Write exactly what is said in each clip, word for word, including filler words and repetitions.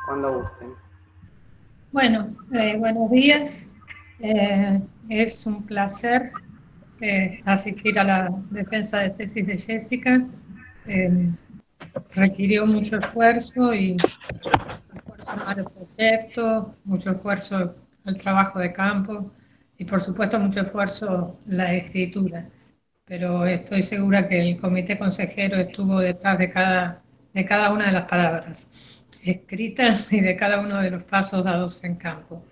cuando gusten. Bueno, eh, buenos días. Eh, es un placer eh, asistir a la defensa de tesis de Jessica. Eh, requirió mucho esfuerzo y mucho esfuerzo armar el proyecto, mucho esfuerzo el trabajo de campo y por supuesto mucho esfuerzo la escritura. Pero estoy segura que el comité consejero estuvo detrás de cada, de cada una de las palabras escritas y de cada uno de los pasos dados en campo.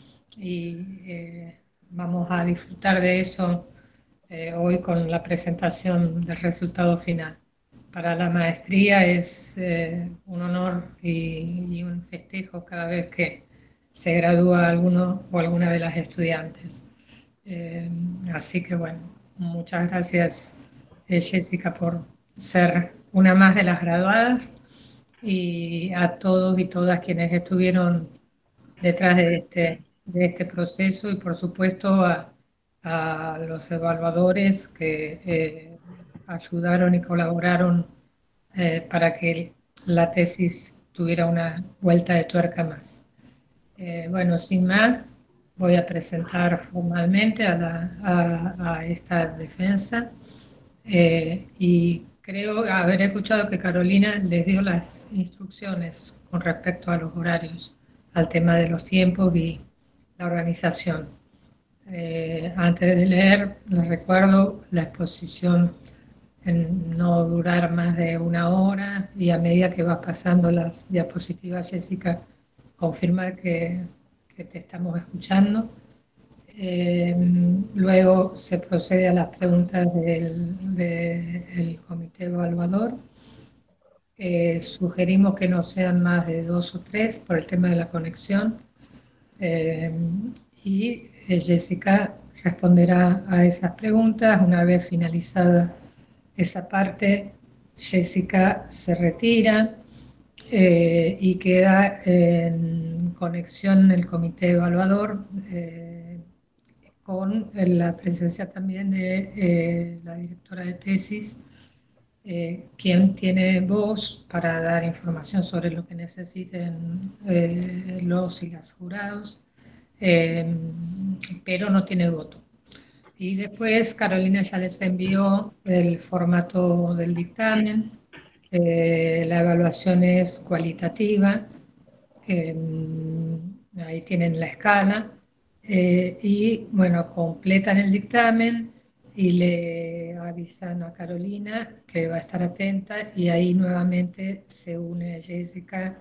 Y eh, vamos a disfrutar de eso eh, hoy con la presentación del resultado final. Para la maestría es eh, un honor y, y un festejo cada vez que se gradúa alguno o alguna de las estudiantes. Eh, así que bueno, muchas gracias eh, Jessica por ser una más de las graduadas y a todos y todas quienes estuvieron detrás de este, de este proceso y por supuesto a, a los evaluadores que eh, ayudaron y colaboraron eh, para que la tesis tuviera una vuelta de tuerca más. Eh, bueno, sin más, voy a presentar formalmente a, la, a, a esta defensa eh, y creo haber escuchado que Carolina les dio las instrucciones con respecto a los horarios, al tema de los tiempos y la organización. Eh, antes de leer, les recuerdo la exposición en no durar más de una hora y a medida que vas pasando las diapositivas, Jessica, confirmar que, que te estamos escuchando. Eh, luego se procede a las preguntas del, del comité evaluador. Eh, sugerimos que no sean más de dos o tres por el tema de la conexión. Eh, y eh, Jessica responderá a esas preguntas. Una vez finalizada esa parte, Jessica se retira eh, y queda en conexión el comité evaluador eh, con la presencia también de eh, la directora de tesis, eh, quien tiene voz para dar información sobre lo que necesiten eh, los y las jurados, eh, pero no tiene voto. Y después Carolina ya les envió el formato del dictamen, eh, la evaluación es cualitativa, eh, ahí tienen la escala, eh, y bueno, completan el dictamen y le avisan a Carolina que va a estar atenta y ahí nuevamente se une Jessica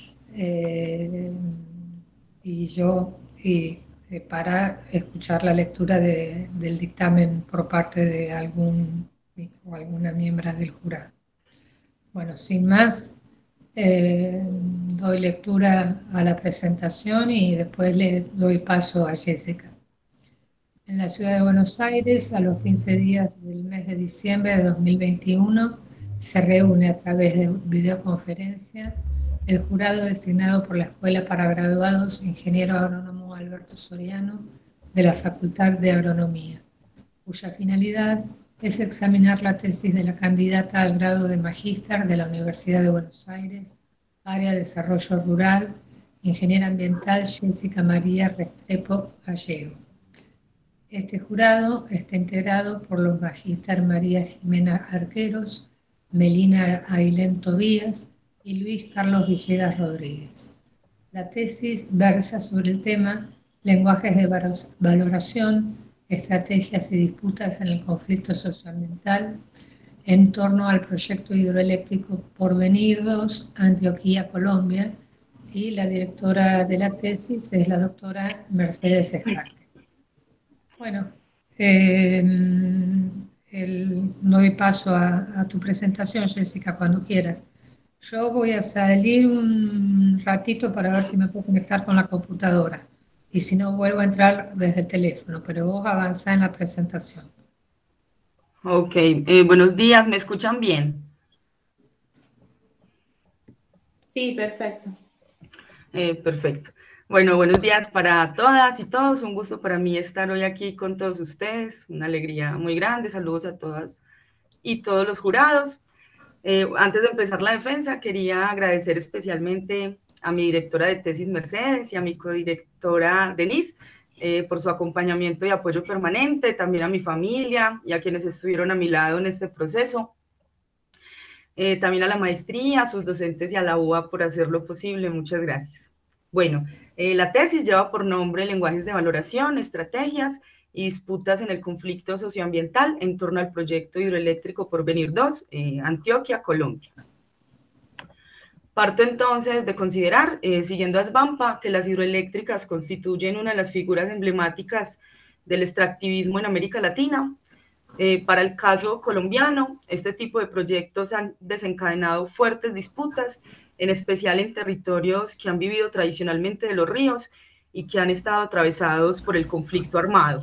eh, y yo y, eh, para escuchar la lectura de, del dictamen por parte de algún o alguna miembro del jurado. Bueno, sin más, eh, doy lectura a la presentación y después le doy paso a Jessica. En la ciudad de Buenos Aires, a los quince días del mes de diciembre de dos mil veintiuno, se reúne a través de videoconferencia el jurado designado por la Escuela para Graduados Ingeniero Agrónomo Alberto Soriano de la Facultad de Agronomía, cuya finalidad es examinar la tesis de la candidata al grado de magíster de la Universidad de Buenos Aires, área de desarrollo rural, ingeniera ambiental Jessica María Restrepo Gallego. Este jurado está integrado por los magíster María Jimena Arqueros, Melina Ailén Tobías y Luis Carlos Villegas Rodríguez. La tesis versa sobre el tema lenguajes de valoración, estrategias y disputas en el conflicto socioambiental en torno al proyecto hidroeléctrico Porvenir dos, Antioquia, Colombia, y la directora de la tesis es la doctora Mercedes Escarque. Bueno, eh, el, doy paso a, a tu presentación, Jessica, cuando quieras. Yo voy a salir un ratito para ver si me puedo conectar con la computadora y si no vuelvo a entrar desde el teléfono, pero vos avanzá en la presentación. Ok, eh, buenos días, ¿me escuchan bien? Sí, perfecto. Eh, perfecto. Bueno, buenos días para todas y todos. Un gusto para mí estar hoy aquí con todos ustedes. Una alegría muy grande. Saludos a todas y todos los jurados. Eh, antes de empezar la defensa, quería agradecer especialmente a mi directora de tesis Mercedes y a mi codirectora Denise eh, por su acompañamiento y apoyo permanente, también a mi familia y a quienes estuvieron a mi lado en este proceso. Eh, también a la maestría, a sus docentes y a la U A por hacerlo posible. Muchas gracias. Bueno, eh, la tesis lleva por nombre Lenguajes de Valoración, Estrategias y Disputas en el Conflicto Socioambiental en torno al proyecto hidroeléctrico Porvenir dos, eh, Antioquia, Colombia. Parto entonces de considerar, eh, siguiendo a Svampa, que las hidroeléctricas constituyen una de las figuras emblemáticas del extractivismo en América Latina. Eh, para el caso colombiano, este tipo de proyectos han desencadenado fuertes disputas, en especial en territorios que han vivido tradicionalmente de los ríos y que han estado atravesados por el conflicto armado.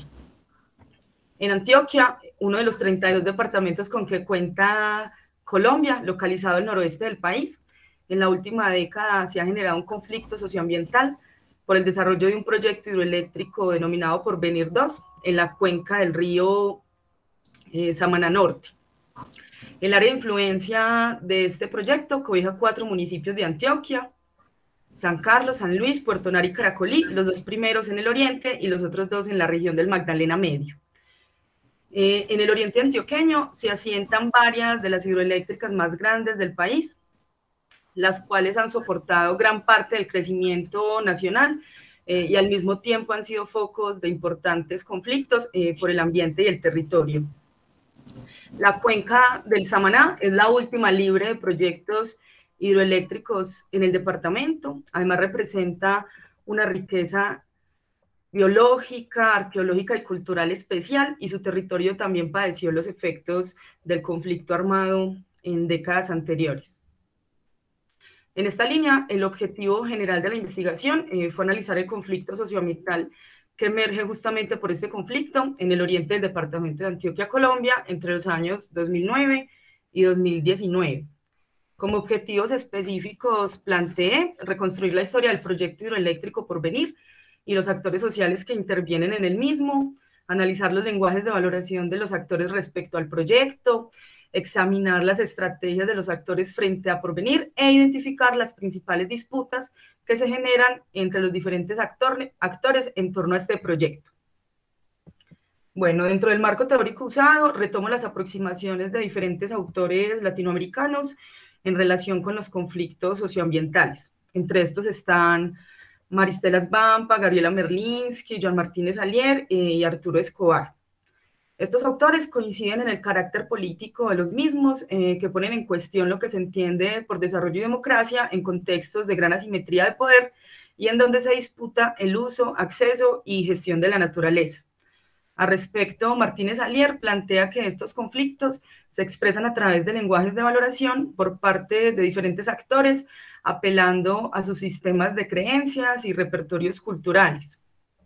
En Antioquia, uno de los treinta y dos departamentos con que cuenta Colombia, localizado al noroeste del país, en la última década se ha generado un conflicto socioambiental por el desarrollo de un proyecto hidroeléctrico denominado Porvenir dos en la cuenca del río Eh, Samaná Norte. El área de influencia de este proyecto cobija cuatro municipios de Antioquia: San Carlos, San Luis, Puerto Nari y Caracolí, los dos primeros en el oriente y los otros dos en la región del Magdalena Medio. Eh, en el oriente antioqueño se asientan varias de las hidroeléctricas más grandes del país, las cuales han soportado gran parte del crecimiento nacional eh, y al mismo tiempo han sido focos de importantes conflictos eh, por el ambiente y el territorio. La cuenca del Samaná es la última libre de proyectos hidroeléctricos en el departamento. Además representa una riqueza biológica, arqueológica y cultural especial, y su territorio también padeció los efectos del conflicto armado en décadas anteriores. En esta línea, el objetivo general de la investigación eh, fue analizar el conflicto socioambiental que emerge justamente por este conflicto en el oriente del departamento de Antioquia, Colombia, entre los años dos mil nueve y dos mil diecinueve. Como objetivos específicos planteé reconstruir la historia del proyecto hidroeléctrico Porvenir y los actores sociales que intervienen en el mismo, analizar los lenguajes de valoración de los actores respecto al proyecto, examinar las estrategias de los actores frente a Porvenir e identificar las principales disputas que se generan entre los diferentes actor, actores en torno a este proyecto. Bueno, dentro del marco teórico usado, retomo las aproximaciones de diferentes autores latinoamericanos en relación con los conflictos socioambientales. Entre estos están Maristela Svampa, Gabriela Merlinsky, Joan Martínez Alier eh, y Arturo Escobar. Estos autores coinciden en el carácter político de los mismos, eh, que ponen en cuestión lo que se entiende por desarrollo y democracia en contextos de gran asimetría de poder y en donde se disputa el uso, acceso y gestión de la naturaleza. Al respecto, Martínez Alier plantea que estos conflictos se expresan a través de lenguajes de valoración por parte de diferentes actores, apelando a sus sistemas de creencias y repertorios culturales.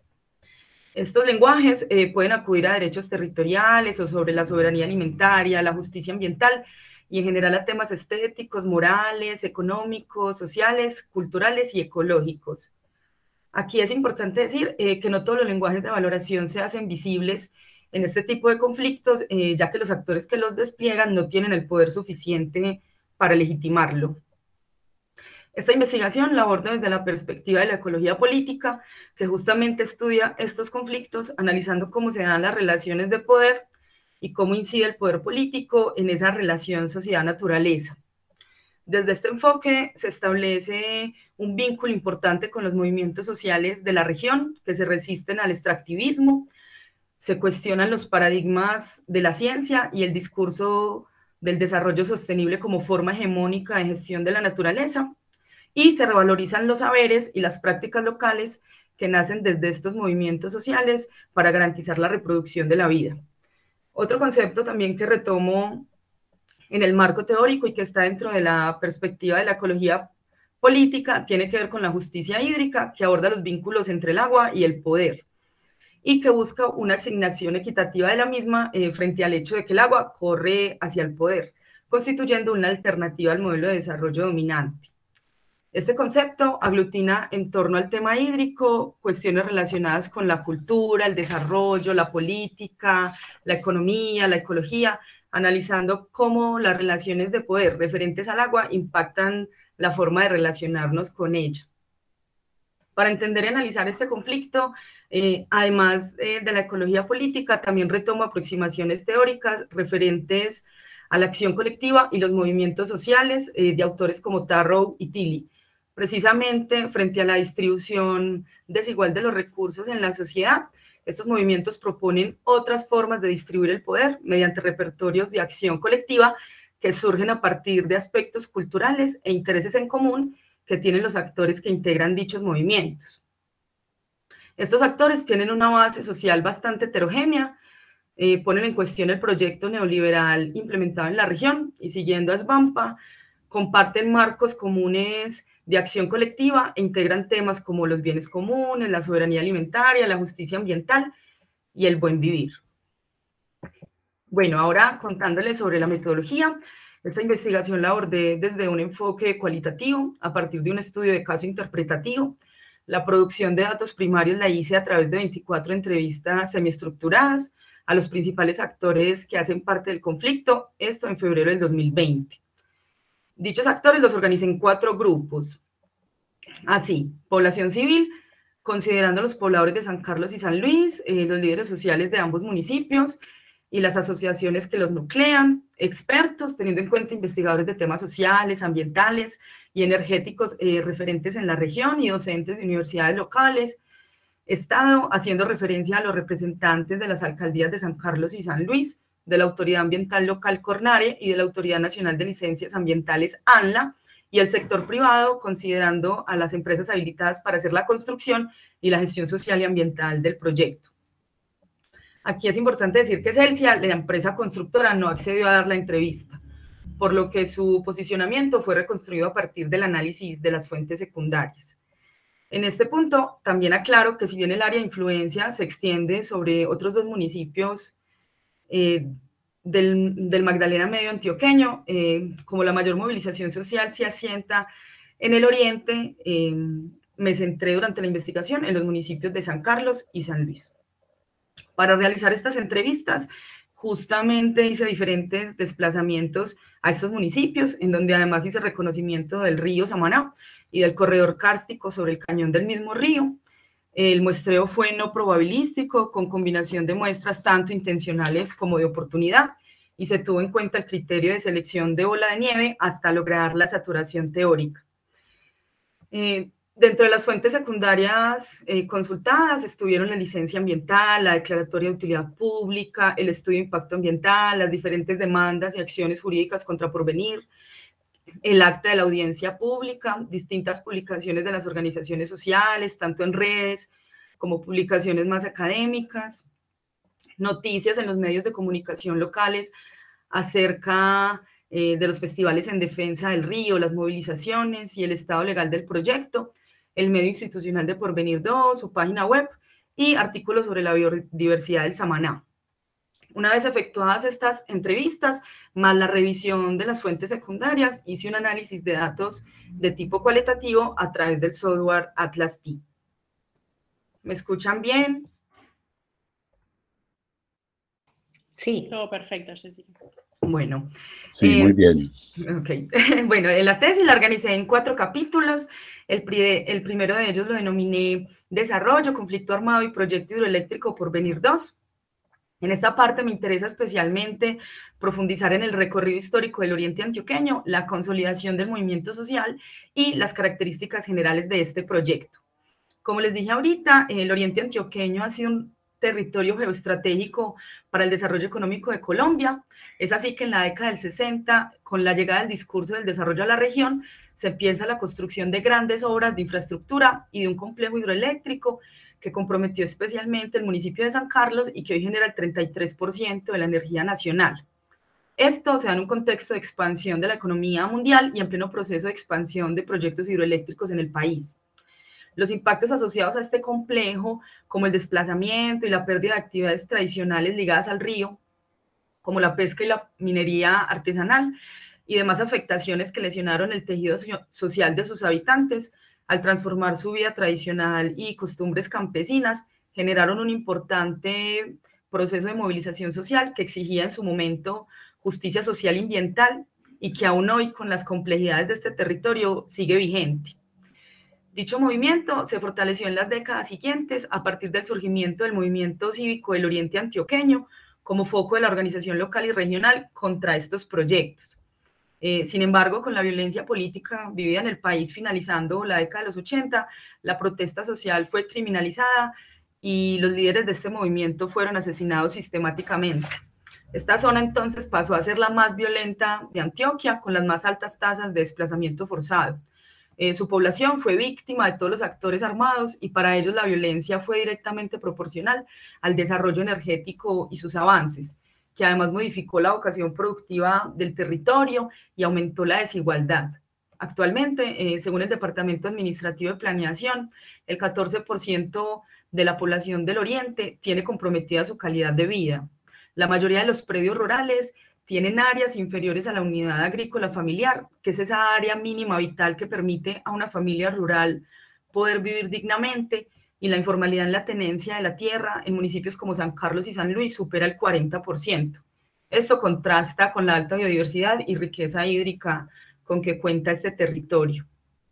Estos lenguajes eh, pueden acudir a derechos territoriales o sobre la soberanía alimentaria, la justicia ambiental y en general a temas estéticos, morales, económicos, sociales, culturales y ecológicos. Aquí es importante decir eh, que no todos los lenguajes de valoración se hacen visibles en este tipo de conflictos, eh, ya que los actores que los despliegan no tienen el poder suficiente para legitimarlo. Esta investigación la aborda desde la perspectiva de la ecología política, que justamente estudia estos conflictos, analizando cómo se dan las relaciones de poder y cómo incide el poder político en esa relación sociedad-naturaleza. Desde este enfoque se establece un vínculo importante con los movimientos sociales de la región que se resisten al extractivismo, se cuestionan los paradigmas de la ciencia y el discurso del desarrollo sostenible como forma hegemónica de gestión de la naturaleza, y se revalorizan los saberes y las prácticas locales que nacen desde estos movimientos sociales para garantizar la reproducción de la vida. Otro concepto también que retomo en el marco teórico y que está dentro de la perspectiva de la ecología política tiene que ver con la justicia hídrica, que aborda los vínculos entre el agua y el poder y que busca una asignación equitativa de la misma eh, frente al hecho de que el agua corre hacia el poder, constituyendo una alternativa al modelo de desarrollo dominante. Este concepto aglutina en torno al tema hídrico cuestiones relacionadas con la cultura, el desarrollo, la política, la economía, la ecología, analizando cómo las relaciones de poder referentes al agua impactan la forma de relacionarnos con ella. Para entender y analizar este conflicto, eh, además eh, de la ecología política, también retomo aproximaciones teóricas referentes a la acción colectiva y los movimientos sociales eh, de autores como Tarrow y Tilly, precisamente frente a la distribución desigual de los recursos en la sociedad. Estos movimientos proponen otras formas de distribuir el poder mediante repertorios de acción colectiva que surgen a partir de aspectos culturales e intereses en común que tienen los actores que integran dichos movimientos. Estos actores tienen una base social bastante heterogénea, eh, ponen en cuestión el proyecto neoliberal implementado en la región y, siguiendo a Svampa, comparten marcos comunes de acción colectiva e integran temas como los bienes comunes, la soberanía alimentaria, la justicia ambiental y el buen vivir. Bueno, ahora contándoles sobre la metodología. Esta investigación la abordé desde un enfoque cualitativo, a partir de un estudio de caso interpretativo. La producción de datos primarios la hice a través de veinticuatro entrevistas semiestructuradas a los principales actores que hacen parte del conflicto, esto en febrero del dos mil veinte. Dichos actores los organicé en cuatro grupos. Así, población civil, considerando los pobladores de San Carlos y San Luis, eh, los líderes sociales de ambos municipios y las asociaciones que los nuclean, expertos, teniendo en cuenta investigadores de temas sociales, ambientales y energéticos eh, referentes en la región y docentes de universidades locales, Estado, haciendo referencia a los representantes de las alcaldías de San Carlos y San Luis, de la Autoridad Ambiental Local Cornare y de la Autoridad Nacional de Licencias Ambientales ANLA, y el sector privado, considerando a las empresas habilitadas para hacer la construcción y la gestión social y ambiental del proyecto. Aquí es importante decir que Celsia, la empresa constructora, no accedió a dar la entrevista, por lo que su posicionamiento fue reconstruido a partir del análisis de las fuentes secundarias. En este punto, también aclaro que si bien el área de influencia se extiende sobre otros dos municipios eh, del, del Magdalena Medio antioqueño, eh, como la mayor movilización social se asienta en el oriente, eh, me centré durante la investigación en los municipios de San Carlos y San Luis. Para realizar estas entrevistas, justamente hice diferentes desplazamientos a estos municipios, en donde además hice reconocimiento del río Samaná y del corredor kárstico sobre el cañón del mismo río. El muestreo fue no probabilístico, con combinación de muestras tanto intencionales como de oportunidad, y se tuvo en cuenta el criterio de selección de bola de nieve hasta lograr la saturación teórica. Eh, Dentro de las fuentes secundarias eh, consultadas estuvieron la licencia ambiental, la declaratoria de utilidad pública, el estudio de impacto ambiental, las diferentes demandas y acciones jurídicas contra Porvenir, el acta de la audiencia pública, distintas publicaciones de las organizaciones sociales, tanto en redes como publicaciones más académicas, noticias en los medios de comunicación locales acerca eh, de los festivales en defensa del río, las movilizaciones y el estado legal del proyecto, el medio institucional de Porvenir dos, su página web y artículos sobre la biodiversidad del Samaná. Una vez efectuadas estas entrevistas, más la revisión de las fuentes secundarias, hice un análisis de datos de tipo cualitativo a través del software Atlas T. ¿Me escuchan bien? Sí. Todo perfecto, Jessica. Bueno. Sí, eh, muy bien. Okay. Bueno, la tesis la organicé en cuatro capítulos. El, el primero de ellos lo denominé Desarrollo, Conflicto Armado y Proyecto Hidroeléctrico Porvenir dos. En esta parte me interesa especialmente profundizar en el recorrido histórico del oriente antioqueño, la consolidación del movimiento social y las características generales de este proyecto. Como les dije ahorita, el oriente antioqueño ha sido un territorio geoestratégico para el desarrollo económico de Colombia. Es así que en la década del sesenta, con la llegada del discurso del desarrollo a la región, se empieza la construcción de grandes obras de infraestructura y de un complejo hidroeléctrico que comprometió especialmente el municipio de San Carlos y que hoy genera el treinta y tres por ciento de la energía nacional. Esto se da en un contexto de expansión de la economía mundial y en pleno proceso de expansión de proyectos hidroeléctricos en el país. Los impactos asociados a este complejo, como el desplazamiento y la pérdida de actividades tradicionales ligadas al río, como la pesca y la minería artesanal, y demás afectaciones que lesionaron el tejido social de sus habitantes, al transformar su vida tradicional y costumbres campesinas, generaron un importante proceso de movilización social que exigía en su momento justicia social y ambiental y que aún hoy, con las complejidades de este territorio, sigue vigente. Dicho movimiento se fortaleció en las décadas siguientes a partir del surgimiento del movimiento cívico del Oriente Antioqueño como foco de la organización local y regional contra estos proyectos. Eh, sin embargo, con la violencia política vivida en el país finalizando la década de los ochenta, la protesta social fue criminalizada y los líderes de este movimiento fueron asesinados sistemáticamente. Esta zona entonces pasó a ser la más violenta de Antioquia, con las más altas tasas de desplazamiento forzado. Eh, su población fue víctima de todos los actores armados y para ellos la violencia fue directamente proporcional al desarrollo energético y sus avances, que además modificó la vocación productiva del territorio y aumentó la desigualdad. Actualmente, eh, según el Departamento Administrativo de Planeación, el catorce por ciento de la población del Oriente tiene comprometida su calidad de vida. La mayoría de los predios rurales tienen áreas inferiores a la unidad agrícola familiar, que es esa área mínima vital que permite a una familia rural poder vivir dignamente, y la informalidad en la tenencia de la tierra en municipios como San Carlos y San Luis supera el cuarenta por ciento. Esto contrasta con la alta biodiversidad y riqueza hídrica con que cuenta este territorio.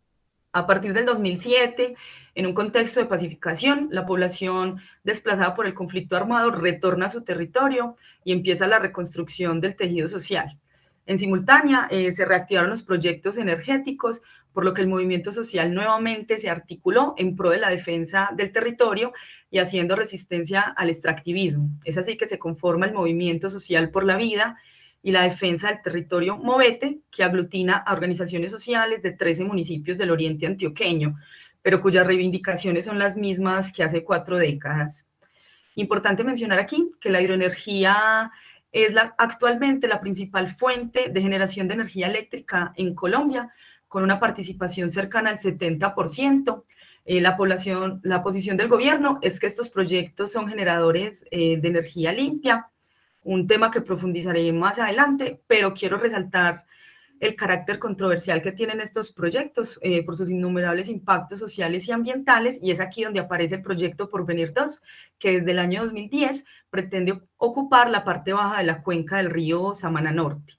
A partir del dos mil siete, en un contexto de pacificación, la población desplazada por el conflicto armado retorna a su territorio y empieza la reconstrucción del tejido social. En simultánea, eh, se reactivaron los proyectos energéticos, por lo que el movimiento social nuevamente se articuló en pro de la defensa del territorio y haciendo resistencia al extractivismo. Es así que se conforma el Movimiento Social por la Vida y la Defensa del Territorio Movete, que aglutina a organizaciones sociales de trece municipios del Oriente Antioqueño, pero cuyas reivindicaciones son las mismas que hace cuatro décadas. Importante mencionar aquí que la hidroenergía es la, actualmente la principal fuente de generación de energía eléctrica en Colombia, con una participación cercana al setenta por ciento. Eh, la, población, la posición del gobierno es que estos proyectos son generadores eh, de energía limpia, un tema que profundizaré más adelante, pero quiero resaltar el carácter controversial que tienen estos proyectos eh, por sus innumerables impactos sociales y ambientales, y es aquí donde aparece el proyecto Porvenir dos, que desde el año dos mil diez pretende ocupar la parte baja de la cuenca del río Samana Norte.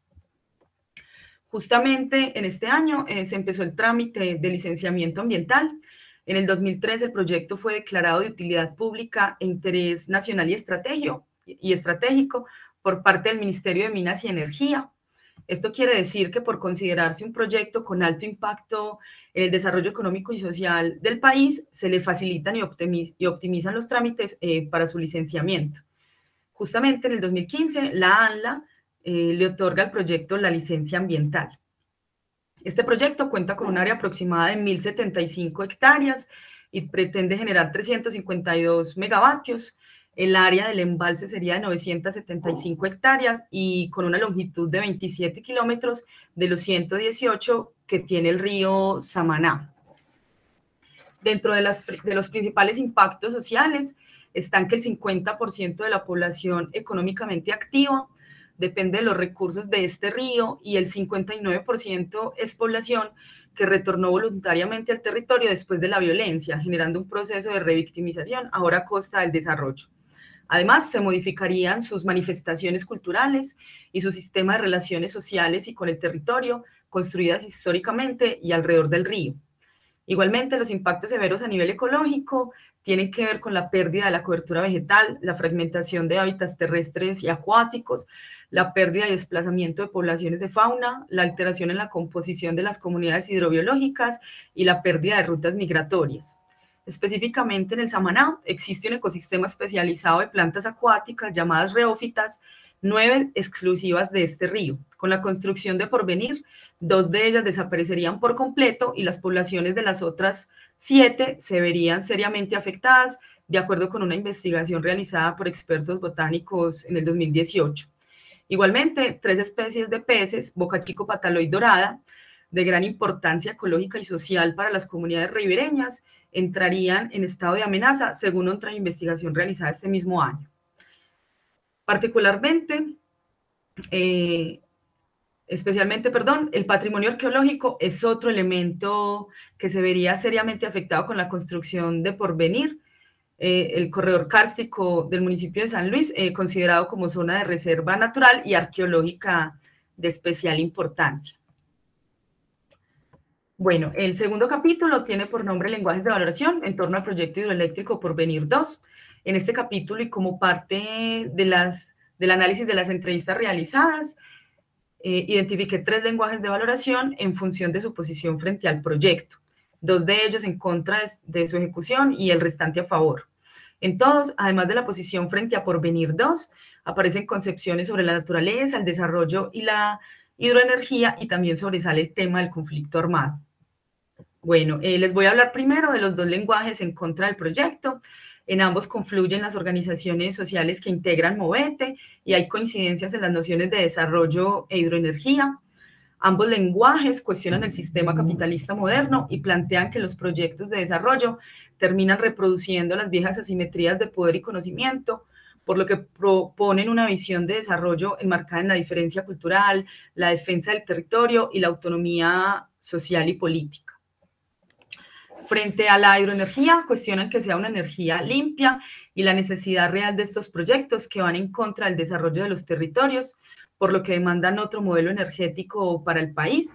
Justamente en este año eh, se empezó el trámite de licenciamiento ambiental. En el dos mil tres el proyecto fue declarado de utilidad pública e interés nacional y estratégico, y estratégico por parte del Ministerio de Minas y Energía. Esto quiere decir que por considerarse un proyecto con alto impacto en el desarrollo económico y social del país, se le facilitan y, optimiz y optimizan los trámites eh, para su licenciamiento. Justamente en el dos mil quince, la ANLA eh, le otorga al proyecto la licencia ambiental. Este proyecto cuenta con un área aproximada de mil setenta y cinco hectáreas y pretende generar trescientos cincuenta y dos megavatios. El área del embalse sería de novecientas setenta y cinco hectáreas y con una longitud de veintisiete kilómetros de los ciento dieciocho que tiene el río Samaná. Dentro de, las, de los principales impactos sociales están que el cincuenta por ciento de la población económicamente activa depende de los recursos de este río y el cincuenta y nueve por ciento es población que retornó voluntariamente al territorio después de la violencia, generando un proceso de revictimización ahora a costa del desarrollo. Además, se modificarían sus manifestaciones culturales y su sistema de relaciones sociales y con el territorio, construidas históricamente y alrededor del río. Igualmente, los impactos severos a nivel ecológico tienen que ver con la pérdida de la cobertura vegetal, la fragmentación de hábitats terrestres y acuáticos, la pérdida y desplazamiento de poblaciones de fauna, la alteración en la composición de las comunidades hidrobiológicas y la pérdida de rutas migratorias. Específicamente en el Samaná existe un ecosistema especializado de plantas acuáticas llamadas reófitas, nueve exclusivas de este río. Con la construcción de Porvenir, dos de ellas desaparecerían por completo y las poblaciones de las otras siete se verían seriamente afectadas, de acuerdo con una investigación realizada por expertos botánicos en el dos mil dieciocho. Igualmente, tres especies de peces, bocachico, pataloy dorada, de gran importancia ecológica y social para las comunidades ribereñas, entrarían en estado de amenaza, según otra investigación realizada este mismo año. Particularmente, eh, especialmente, perdón, el patrimonio arqueológico es otro elemento que se vería seriamente afectado con la construcción de Porvenir. Eh, el corredor kárstico del municipio de San Luis, eh, considerado como zona de reserva natural y arqueológica de especial importancia. Bueno, el segundo capítulo tiene por nombre Lenguajes de Valoración en torno al proyecto hidroeléctrico Porvenir dos. En este capítulo y como parte de las, del análisis de las entrevistas realizadas, eh, identifiqué tres lenguajes de valoración en función de su posición frente al proyecto, dos de ellos en contra de, de su ejecución y el restante a favor. En todos, además de la posición frente a Porvenir dos, aparecen concepciones sobre la naturaleza, el desarrollo y la hidroenergía, y también sobresale el tema del conflicto armado. Bueno, eh, les voy a hablar primero de los dos lenguajes en contra del proyecto. En ambos confluyen las organizaciones sociales que integran Movete y hay coincidencias en las nociones de desarrollo e hidroenergía. Ambos lenguajes cuestionan el sistema capitalista moderno y plantean que los proyectos de desarrollo terminan reproduciendo las viejas asimetrías de poder y conocimiento, por lo que proponen una visión de desarrollo enmarcada en la diferencia cultural, la defensa del territorio y la autonomía social y política. Frente a la hidroenergía, cuestionan que sea una energía limpia y la necesidad real de estos proyectos que van en contra del desarrollo de los territorios, por lo que demandan otro modelo energético para el país.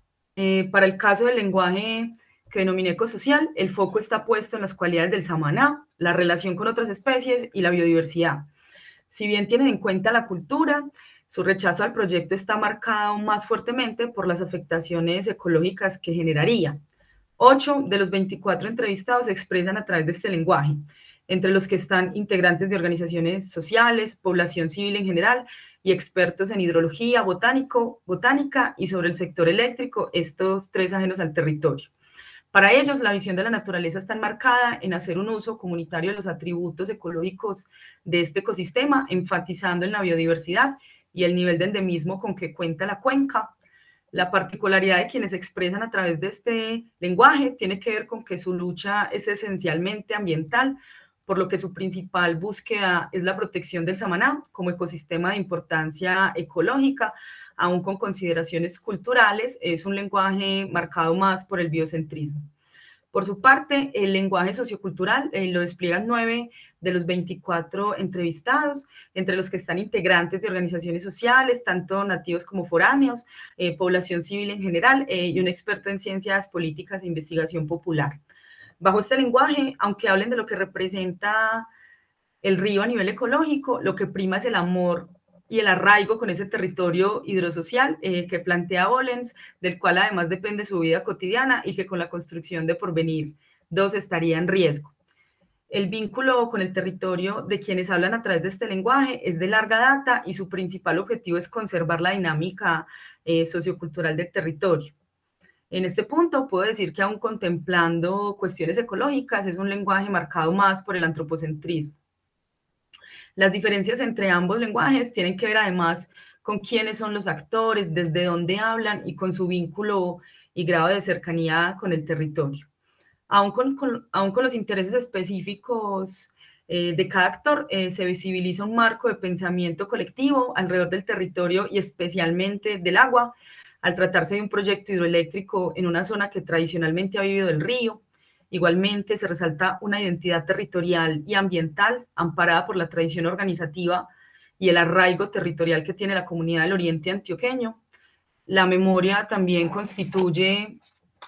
Eh, para el caso del lenguaje que denominé ecosocial, el foco está puesto en las cualidades del samaná, la relación con otras especies y la biodiversidad. Si bien tienen en cuenta la cultura, su rechazo al proyecto está marcado más fuertemente por las afectaciones ecológicas que generaría. Ocho de los veinticuatro entrevistados se expresan a través de este lenguaje, entre los que están integrantes de organizaciones sociales, población civil en general y expertos en hidrología, botánico, botánica y sobre el sector eléctrico, estos tres ajenos al territorio. Para ellos, la visión de la naturaleza está enmarcada en hacer un uso comunitario de los atributos ecológicos de este ecosistema, enfatizando en la biodiversidad y el nivel de endemismo con que cuenta la cuenca. La particularidad de quienes se expresan a través de este lenguaje tiene que ver con que su lucha es esencialmente ambiental, por lo que su principal búsqueda es la protección del samaná como ecosistema de importancia ecológica, aún con consideraciones culturales. Es un lenguaje marcado más por el biocentrismo. Por su parte, el lenguaje sociocultural eh, lo despliegan nueve de los veinticuatro entrevistados, entre los que están integrantes de organizaciones sociales, tanto nativos como foráneos, eh, población civil en general eh, y un experto en ciencias políticas e investigación popular. Bajo este lenguaje, aunque hablen de lo que representa el río a nivel ecológico, lo que prima es el amor y el arraigo con ese territorio hidrosocial eh, que plantea Bollens, del cual además depende su vida cotidiana y que con la construcción de Porvenir dos estaría en riesgo. El vínculo con el territorio de quienes hablan a través de este lenguaje es de larga data y su principal objetivo es conservar la dinámica eh, sociocultural del territorio. En este punto puedo decir que aún contemplando cuestiones ecológicas es un lenguaje marcado más por el antropocentrismo. Las diferencias entre ambos lenguajes tienen que ver además con quiénes son los actores, desde dónde hablan y con su vínculo y grado de cercanía con el territorio. Aún con, con, aún con los intereses específicos eh, de cada actor, eh, se visibiliza un marco de pensamiento colectivo alrededor del territorio y especialmente del agua, al tratarse de un proyecto hidroeléctrico en una zona que tradicionalmente ha vivido del río. Igualmente, se resalta una identidad territorial y ambiental amparada por la tradición organizativa y el arraigo territorial que tiene la comunidad del oriente antioqueño. La memoria también constituye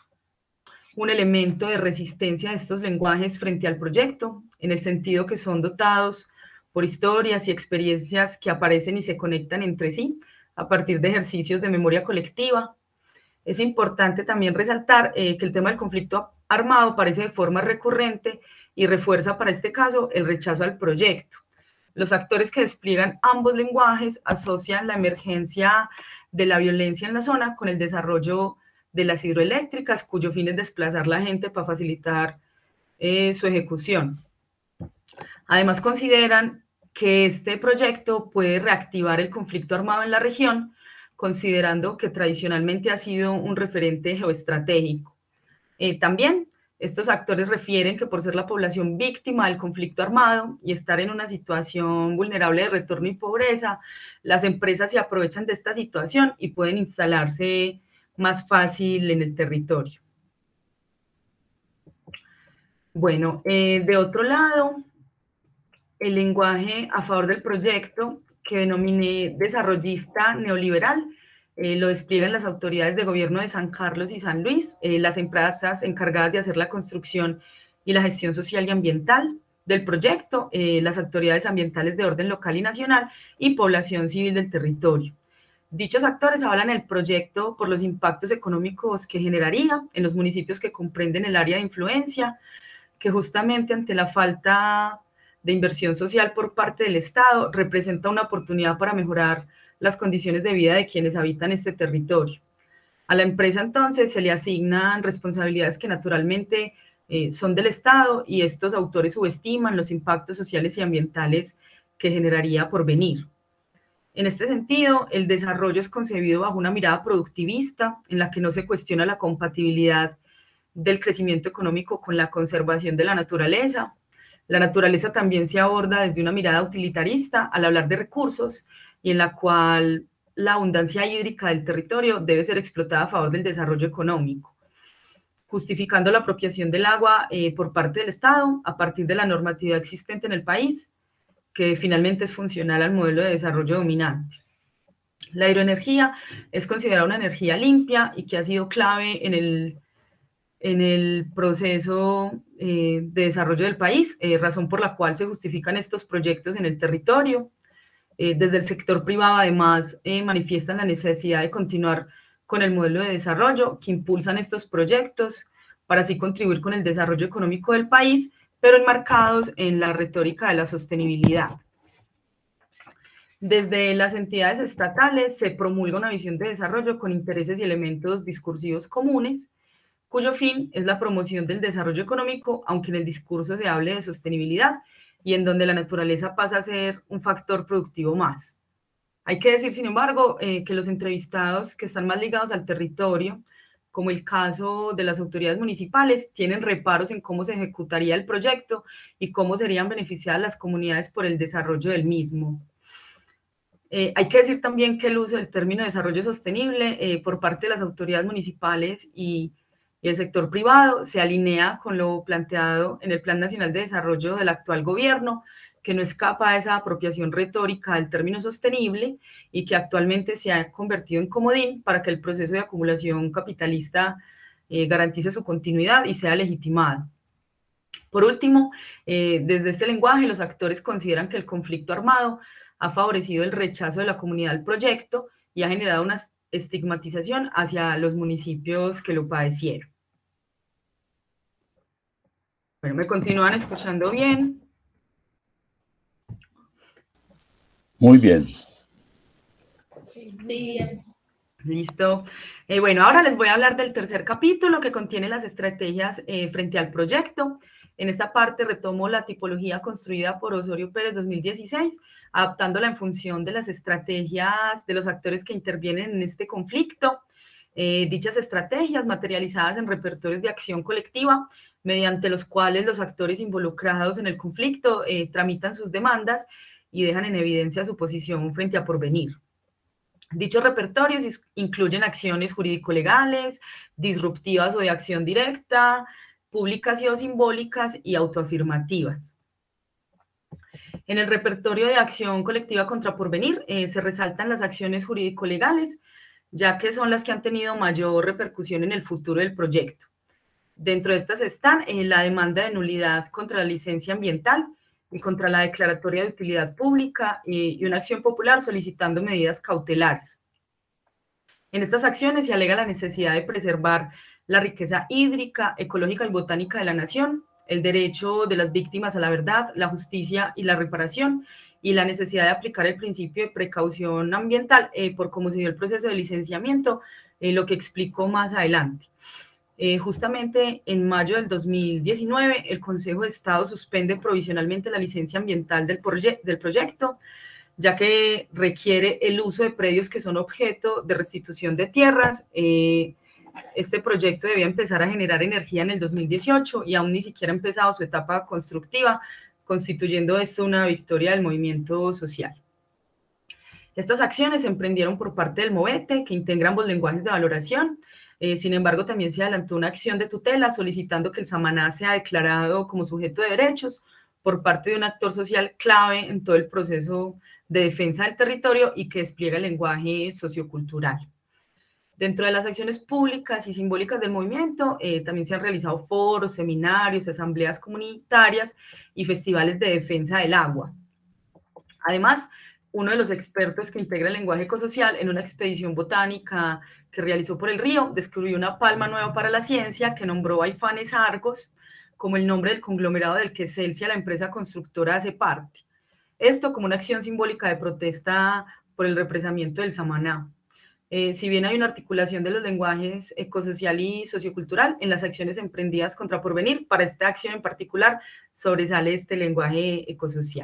un elemento de resistencia de estos lenguajes frente al proyecto, en el sentido que son dotados por historias y experiencias que aparecen y se conectan entre sí a partir de ejercicios de memoria colectiva. Es importante también resaltar eh, que el tema del conflicto armado aparece de forma recurrente y refuerza para este caso el rechazo al proyecto. Los actores que despliegan ambos lenguajes asocian la emergencia de la violencia en la zona con el desarrollo de las hidroeléctricas, cuyo fin es desplazar la gente para facilitar eh, su ejecución. Además, consideran que este proyecto puede reactivar el conflicto armado en la región, considerando que tradicionalmente ha sido un referente geoestratégico. Eh, también estos actores refieren que por ser la población víctima del conflicto armado y estar en una situación vulnerable de retorno y pobreza, las empresas se aprovechan de esta situación y pueden instalarse más fácil en el territorio. Bueno, eh, de otro lado, el lenguaje a favor del proyecto, que denominé desarrollista neoliberal, eh, lo despliegan las autoridades de gobierno de San Carlos y San Luis, eh, las empresas encargadas de hacer la construcción y la gestión social y ambiental del proyecto, eh, las autoridades ambientales de orden local y nacional y población civil del territorio. Dichos actores avalan el proyecto por los impactos económicos que generaría en los municipios que comprenden el área de influencia, que justamente ante la falta de inversión social por parte del Estado representa una oportunidad para mejorar las condiciones de vida de quienes habitan este territorio. A la empresa entonces se le asignan responsabilidades que naturalmente eh, son del Estado, y estos autores subestiman los impactos sociales y ambientales que generaría Porvenir. En este sentido, el desarrollo es concebido bajo una mirada productivista en la que no se cuestiona la compatibilidad del crecimiento económico con la conservación de la naturaleza. La naturaleza también se aborda desde una mirada utilitarista al hablar de recursos, y en la cual la abundancia hídrica del territorio debe ser explotada a favor del desarrollo económico, justificando la apropiación del agua eh, por parte del Estado a partir de la normatividad existente en el país, que finalmente es funcional al modelo de desarrollo dominante. La hidroenergía es considerada una energía limpia y que ha sido clave en el, en el proceso eh, de desarrollo del país, eh, razón por la cual se justifican estos proyectos en el territorio. Eh, desde el sector privado, además, eh, manifiestan la necesidad de continuar con el modelo de desarrollo que impulsan estos proyectos para así contribuir con el desarrollo económico del país, pero enmarcados en la retórica de la sostenibilidad. Desde las entidades estatales se promulga una visión de desarrollo con intereses y elementos discursivos comunes, cuyo fin es la promoción del desarrollo económico, aunque en el discurso se hable de sostenibilidad, y en donde la naturaleza pasa a ser un factor productivo más. Hay que decir, sin embargo, eh, que los entrevistados que están más ligados al territorio, como el caso de las autoridades municipales, tienen reparos en cómo se ejecutaría el proyecto y cómo serían beneficiadas las comunidades por el desarrollo del mismo. Eh, hay que decir también que el uso del término desarrollo sostenible eh, por parte de las autoridades municipales y y el sector privado se alinea con lo planteado en el Plan Nacional de Desarrollo del actual gobierno, que no escapa a esa apropiación retórica del término sostenible y que actualmente se ha convertido en comodín para que el proceso de acumulación capitalista eh, garantice su continuidad y sea legitimado. Por último, eh, desde este lenguaje, los actores consideran que el conflicto armado ha favorecido el rechazo de la comunidad al proyecto y ha generado una estigmatización hacia los municipios que lo padecieron. Bueno, ¿me continúan escuchando bien? Muy bien. Sí, bien. Listo. Eh, bueno, ahora les voy a hablar del tercer capítulo que contiene las estrategias eh, frente al proyecto. En esta parte retomo la tipología construida por Osorio Pérez dos mil dieciséis, adaptándola en función de las estrategias de los actores que intervienen en este conflicto. Eh, dichas estrategias materializadas en repertorios de acción colectiva, mediante los cuales los actores involucrados en el conflicto eh, tramitan sus demandas y dejan en evidencia su posición frente a Porvenir. Dichos repertorios incluyen acciones jurídico-legales, disruptivas o de acción directa, públicas y o simbólicas y autoafirmativas. En el repertorio de acción colectiva contra Porvenir eh, se resaltan las acciones jurídico-legales, ya que son las que han tenido mayor repercusión en el futuro del proyecto. Dentro de estas están eh, la demanda de nulidad contra la licencia ambiental y contra la declaratoria de utilidad pública y, y una acción popular solicitando medidas cautelares. En estas acciones se alega la necesidad de preservar la riqueza hídrica, ecológica y botánica de la nación, el derecho de las víctimas a la verdad, la justicia y la reparación, y la necesidad de aplicar el principio de precaución ambiental eh, por cómo se dio el proceso de licenciamiento, eh, lo que explico más adelante. Eh, justamente en mayo del dos mil diecinueve, el Consejo de Estado suspende provisionalmente la licencia ambiental del, proye del proyecto, ya que requiere el uso de predios que son objeto de restitución de tierras. Eh, este proyecto debía empezar a generar energía en el dos mil dieciocho y aún ni siquiera ha empezado su etapa constructiva, constituyendo esto una victoria del movimiento social. Estas acciones se emprendieron por parte del Movete, que integra ambos lenguajes de valoración. Eh, sin embargo, también se adelantó una acción de tutela solicitando que el Samaná sea declarado como sujeto de derechos por parte de un actor social clave en todo el proceso de defensa del territorio y que despliega el lenguaje sociocultural. Dentro de las acciones públicas y simbólicas del movimiento, eh, también se han realizado foros, seminarios, asambleas comunitarias y festivales de defensa del agua. Además, uno de los expertos que integra el lenguaje ecosocial en una expedición botánica que realizó por el río, descubrió una palma nueva para la ciencia que nombró Aifanes Argos como el nombre del conglomerado del que Celsia, la empresa constructora, hace parte. Esto como una acción simbólica de protesta por el represamiento del Samaná. Eh, si bien hay una articulación de los lenguajes ecosocial y sociocultural en las acciones emprendidas contra Porvenir, para esta acción en particular sobresale este lenguaje ecosocial.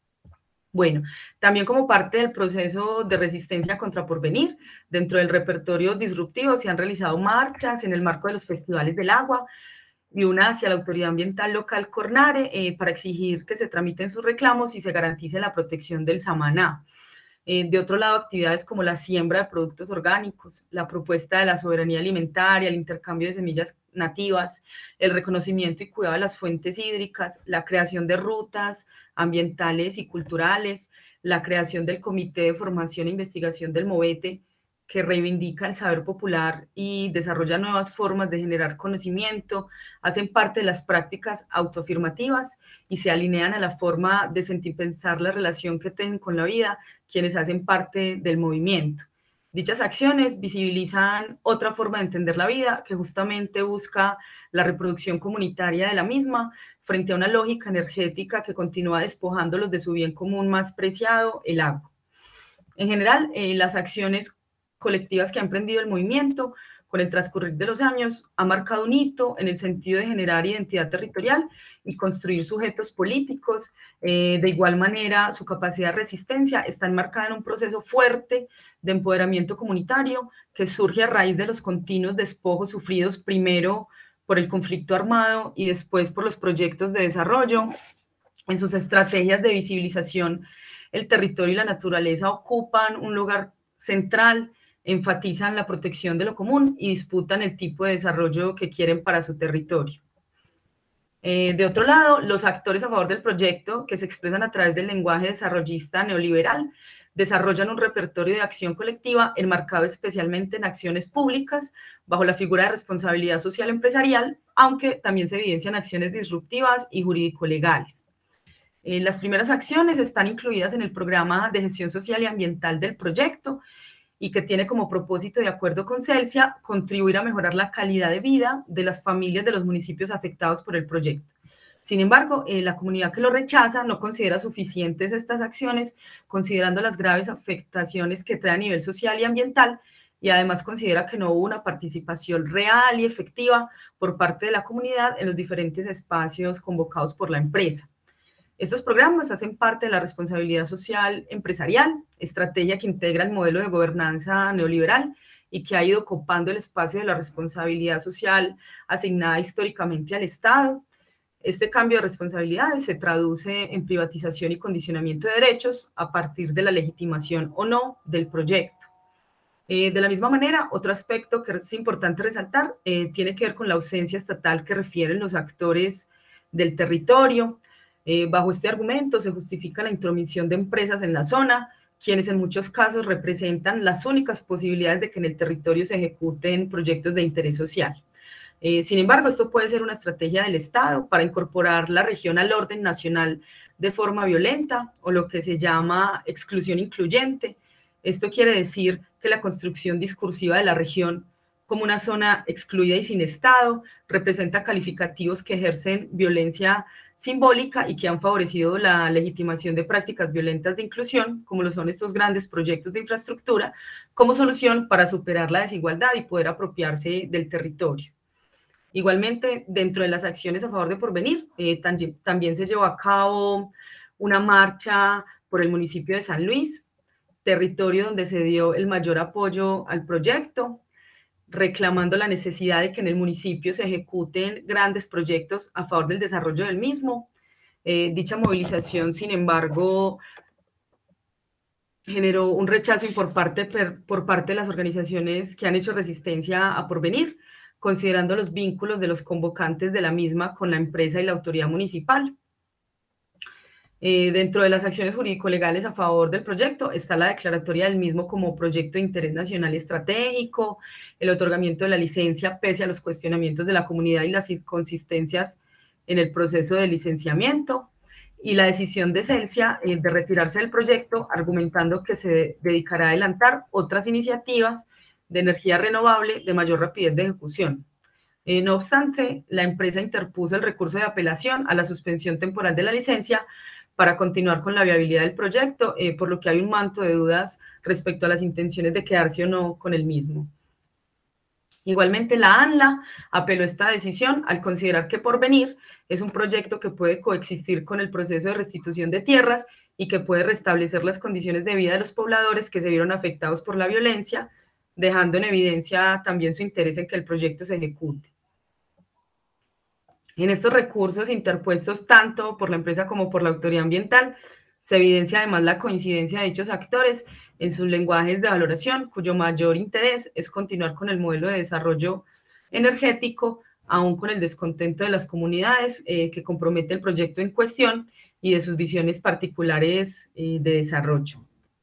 Bueno, también como parte del proceso de resistencia contra Porvenir, dentro del repertorio disruptivo se han realizado marchas en el marco de los festivales del agua y una hacia la autoridad ambiental local Cornare eh, para exigir que se tramiten sus reclamos y se garantice la protección del Samaná. Eh, de otro lado, actividades como la siembra de productos orgánicos, la propuesta de la soberanía alimentaria, el intercambio de semillas nativas, el reconocimiento y cuidado de las fuentes hídricas, la creación de rutas ambientales y culturales, la creación del Comité de Formación e Investigación del Movete, que reivindica el saber popular y desarrolla nuevas formas de generar conocimiento, hacen parte de las prácticas autoafirmativas y se alinean a la forma de sentir pensar la relación que tienen con la vida quienes hacen parte del movimiento. Dichas acciones visibilizan otra forma de entender la vida que justamente busca la reproducción comunitaria de la misma frente a una lógica energética que continúa despojándolos de su bien común más preciado, el agua. En general, eh, las acciones colectivas que ha emprendido el movimiento con el transcurrir de los años ha marcado un hito en el sentido de generar identidad territorial y construir sujetos políticos. Eh, de igual manera, su capacidad de resistencia está enmarcada en un proceso fuerte de empoderamiento comunitario que surge a raíz de los continuos despojos sufridos primero por el conflicto armado y después por los proyectos de desarrollo. En sus estrategias de visibilización, el territorio y la naturaleza ocupan un lugar central, enfatizan la protección de lo común y disputan el tipo de desarrollo que quieren para su territorio. Eh, de otro lado, los actores a favor del proyecto, que se expresan a través del lenguaje desarrollista neoliberal, desarrollan un repertorio de acción colectiva enmarcado especialmente en acciones públicas bajo la figura de responsabilidad social empresarial, aunque también se evidencian acciones disruptivas y jurídico-legales. Eh, las primeras acciones están incluidas en el programa de gestión social y ambiental del proyecto, y que tiene como propósito, de acuerdo con Celsia, contribuir a mejorar la calidad de vida de las familias de los municipios afectados por el proyecto. Sin embargo, eh, la comunidad que lo rechaza no considera suficientes estas acciones, considerando las graves afectaciones que trae a nivel social y ambiental, y además considera que no hubo una participación real y efectiva por parte de la comunidad en los diferentes espacios convocados por la empresa. Estos programas hacen parte de la responsabilidad social empresarial, estrategia que integra el modelo de gobernanza neoliberal y que ha ido copando el espacio de la responsabilidad social asignada históricamente al Estado. Este cambio de responsabilidades se traduce en privatización y condicionamiento de derechos a partir de la legitimación o no del proyecto. Eh, de la misma manera, otro aspecto que es importante resaltar eh, tiene que ver con la ausencia estatal que refieren los actores del territorio. Eh, bajo este argumento se justifica la intromisión de empresas en la zona, quienes en muchos casos representan las únicas posibilidades de que en el territorio se ejecuten proyectos de interés social. Eh, sin embargo, esto puede ser una estrategia del Estado para incorporar la región al orden nacional de forma violenta o lo que se llama exclusión incluyente. Esto quiere decir que la construcción discursiva de la región como una zona excluida y sin Estado representa calificativos que ejercen violencia simbólica y que han favorecido la legitimación de prácticas violentas de inclusión, como lo son estos grandes proyectos de infraestructura, como solución para superar la desigualdad y poder apropiarse del territorio. Igualmente, dentro de las acciones a favor de Porvenir, eh, también, también se llevó a cabo una marcha por el municipio de San Luis, territorio donde se dio el mayor apoyo al proyecto, reclamando la necesidad de que en el municipio se ejecuten grandes proyectos a favor del desarrollo del mismo. Eh, dicha movilización, sin embargo, generó un rechazo por parte, por parte de las organizaciones que han hecho resistencia a Porvenir, considerando los vínculos de los convocantes de la misma con la empresa y la autoridad municipal. Eh, dentro de las acciones jurídico-legales a favor del proyecto está la declaratoria del mismo como proyecto de interés nacional estratégico, el otorgamiento de la licencia pese a los cuestionamientos de la comunidad y las inconsistencias en el proceso de licenciamiento, y la decisión de Celsia eh, de retirarse del proyecto, argumentando que se dedicará a adelantar otras iniciativas de energía renovable de mayor rapidez de ejecución. Eh, no obstante, la empresa interpuso el recurso de apelación a la suspensión temporal de la licencia para continuar con la viabilidad del proyecto, eh, por lo que hay un manto de dudas respecto a las intenciones de quedarse o no con el mismo. Igualmente, la ANLA apeló esta decisión al considerar que Porvenir es un proyecto que puede coexistir con el proceso de restitución de tierras y que puede restablecer las condiciones de vida de los pobladores que se vieron afectados por la violencia, dejando en evidencia también su interés en que el proyecto se ejecute. En estos recursos interpuestos tanto por la empresa como por la autoridad ambiental, se evidencia además la coincidencia de dichos actores en sus lenguajes de valoración, cuyo mayor interés es continuar con el modelo de desarrollo energético, aún con el descontento de las comunidades eh, que compromete el proyecto en cuestión y de sus visiones particulares eh, de desarrollo.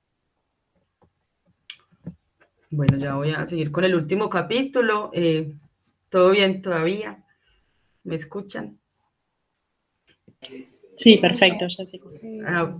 Bueno, ya voy a seguir con el último capítulo. Eh, ¿Todo bien todavía? ¿Me escuchan? Sí, perfecto, Jessica. Ah,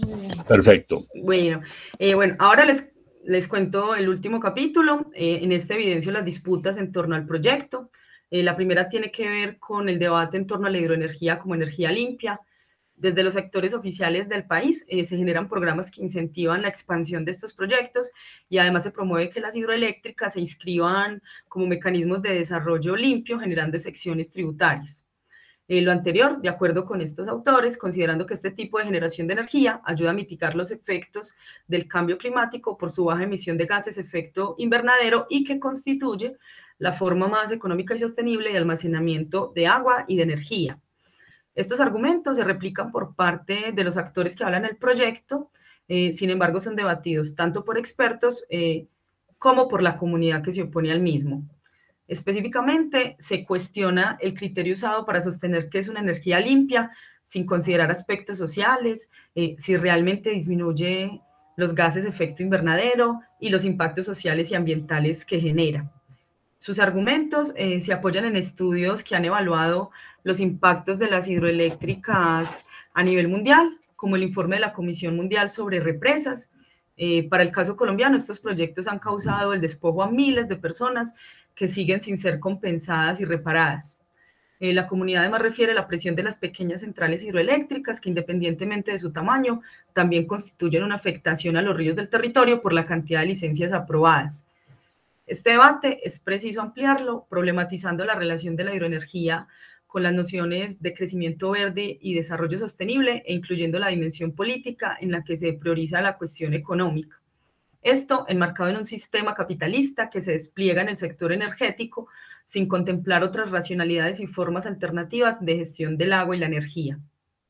Perfecto. Bueno, eh, bueno, ahora les, les cuento el último capítulo. Eh, en este evidencio las disputas en torno al proyecto. Eh, la primera tiene que ver con el debate en torno a la hidroenergía como energía limpia. Desde los sectores oficiales del país eh, se generan programas que incentivan la expansión de estos proyectos y además se promueve que las hidroeléctricas se inscriban como mecanismos de desarrollo limpio, generando exenciones tributarias. Eh, lo anterior, de acuerdo con estos autores, considerando que este tipo de generación de energía ayuda a mitigar los efectos del cambio climático por su baja emisión de gases de efecto invernadero y que constituye la forma más económica y sostenible de almacenamiento de agua y de energía. Estos argumentos se replican por parte de los actores que hablan del proyecto, eh, sin embargo son debatidos tanto por expertos eh, como por la comunidad que se opone al mismo. Específicamente, se cuestiona el criterio usado para sostener que es una energía limpia, sin considerar aspectos sociales, eh, si realmente disminuye los gases de efecto invernadero y los impactos sociales y ambientales que genera. Sus argumentos eh, se apoyan en estudios que han evaluado los impactos de las hidroeléctricas a nivel mundial, como el informe de la Comisión Mundial sobre Represas. Eh, para el caso colombiano, estos proyectos han causado el despojo a miles de personas que siguen sin ser compensadas y reparadas. Eh, la comunidad además refiere a la presión de las pequeñas centrales hidroeléctricas que, independientemente de su tamaño, también constituyen una afectación a los ríos del territorio por la cantidad de licencias aprobadas. Este debate es preciso ampliarlo, problematizando la relación de la hidroenergía con las nociones de crecimiento verde y desarrollo sostenible e incluyendo la dimensión política en la que se prioriza la cuestión económica. Esto enmarcado en un sistema capitalista que se despliega en el sector energético sin contemplar otras racionalidades y formas alternativas de gestión del agua y la energía.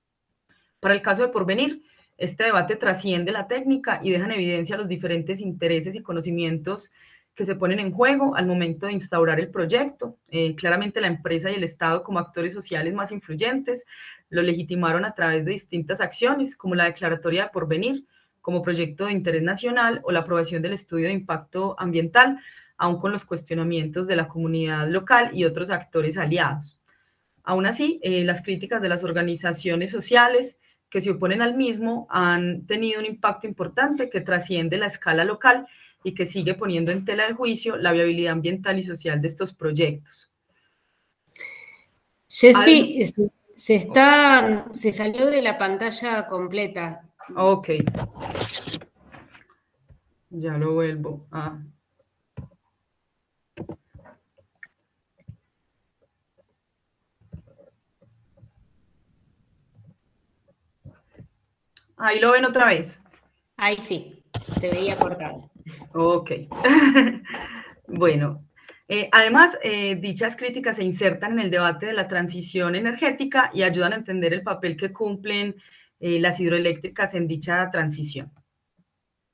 Para el caso de Porvenir, este debate trasciende la técnica y deja en evidencia los diferentes intereses y conocimientos que se ponen en juego al momento de instaurar el proyecto. Eh, claramente la empresa y el Estado como actores sociales más influyentes lo legitimaron a través de distintas acciones, como la declaratoria de Porvenir, como proyecto de interés nacional o la aprobación del estudio de impacto ambiental, aun con los cuestionamientos de la comunidad local y otros actores aliados. Aún así, eh, las críticas de las organizaciones sociales que se oponen al mismo han tenido un impacto importante que trasciende la escala local y que sigue poniendo en tela de juicio la viabilidad ambiental y social de estos proyectos. Jessy, se, se, está, se salió de la pantalla completa. Ok. Ya lo vuelvo a... Ahí lo ven otra vez. Ahí sí, se veía cortado. Ok. Bueno, eh, además, eh, dichas críticas se insertan en el debate de la transición energética y ayudan a entender el papel que cumplen eh, las hidroeléctricas en dicha transición.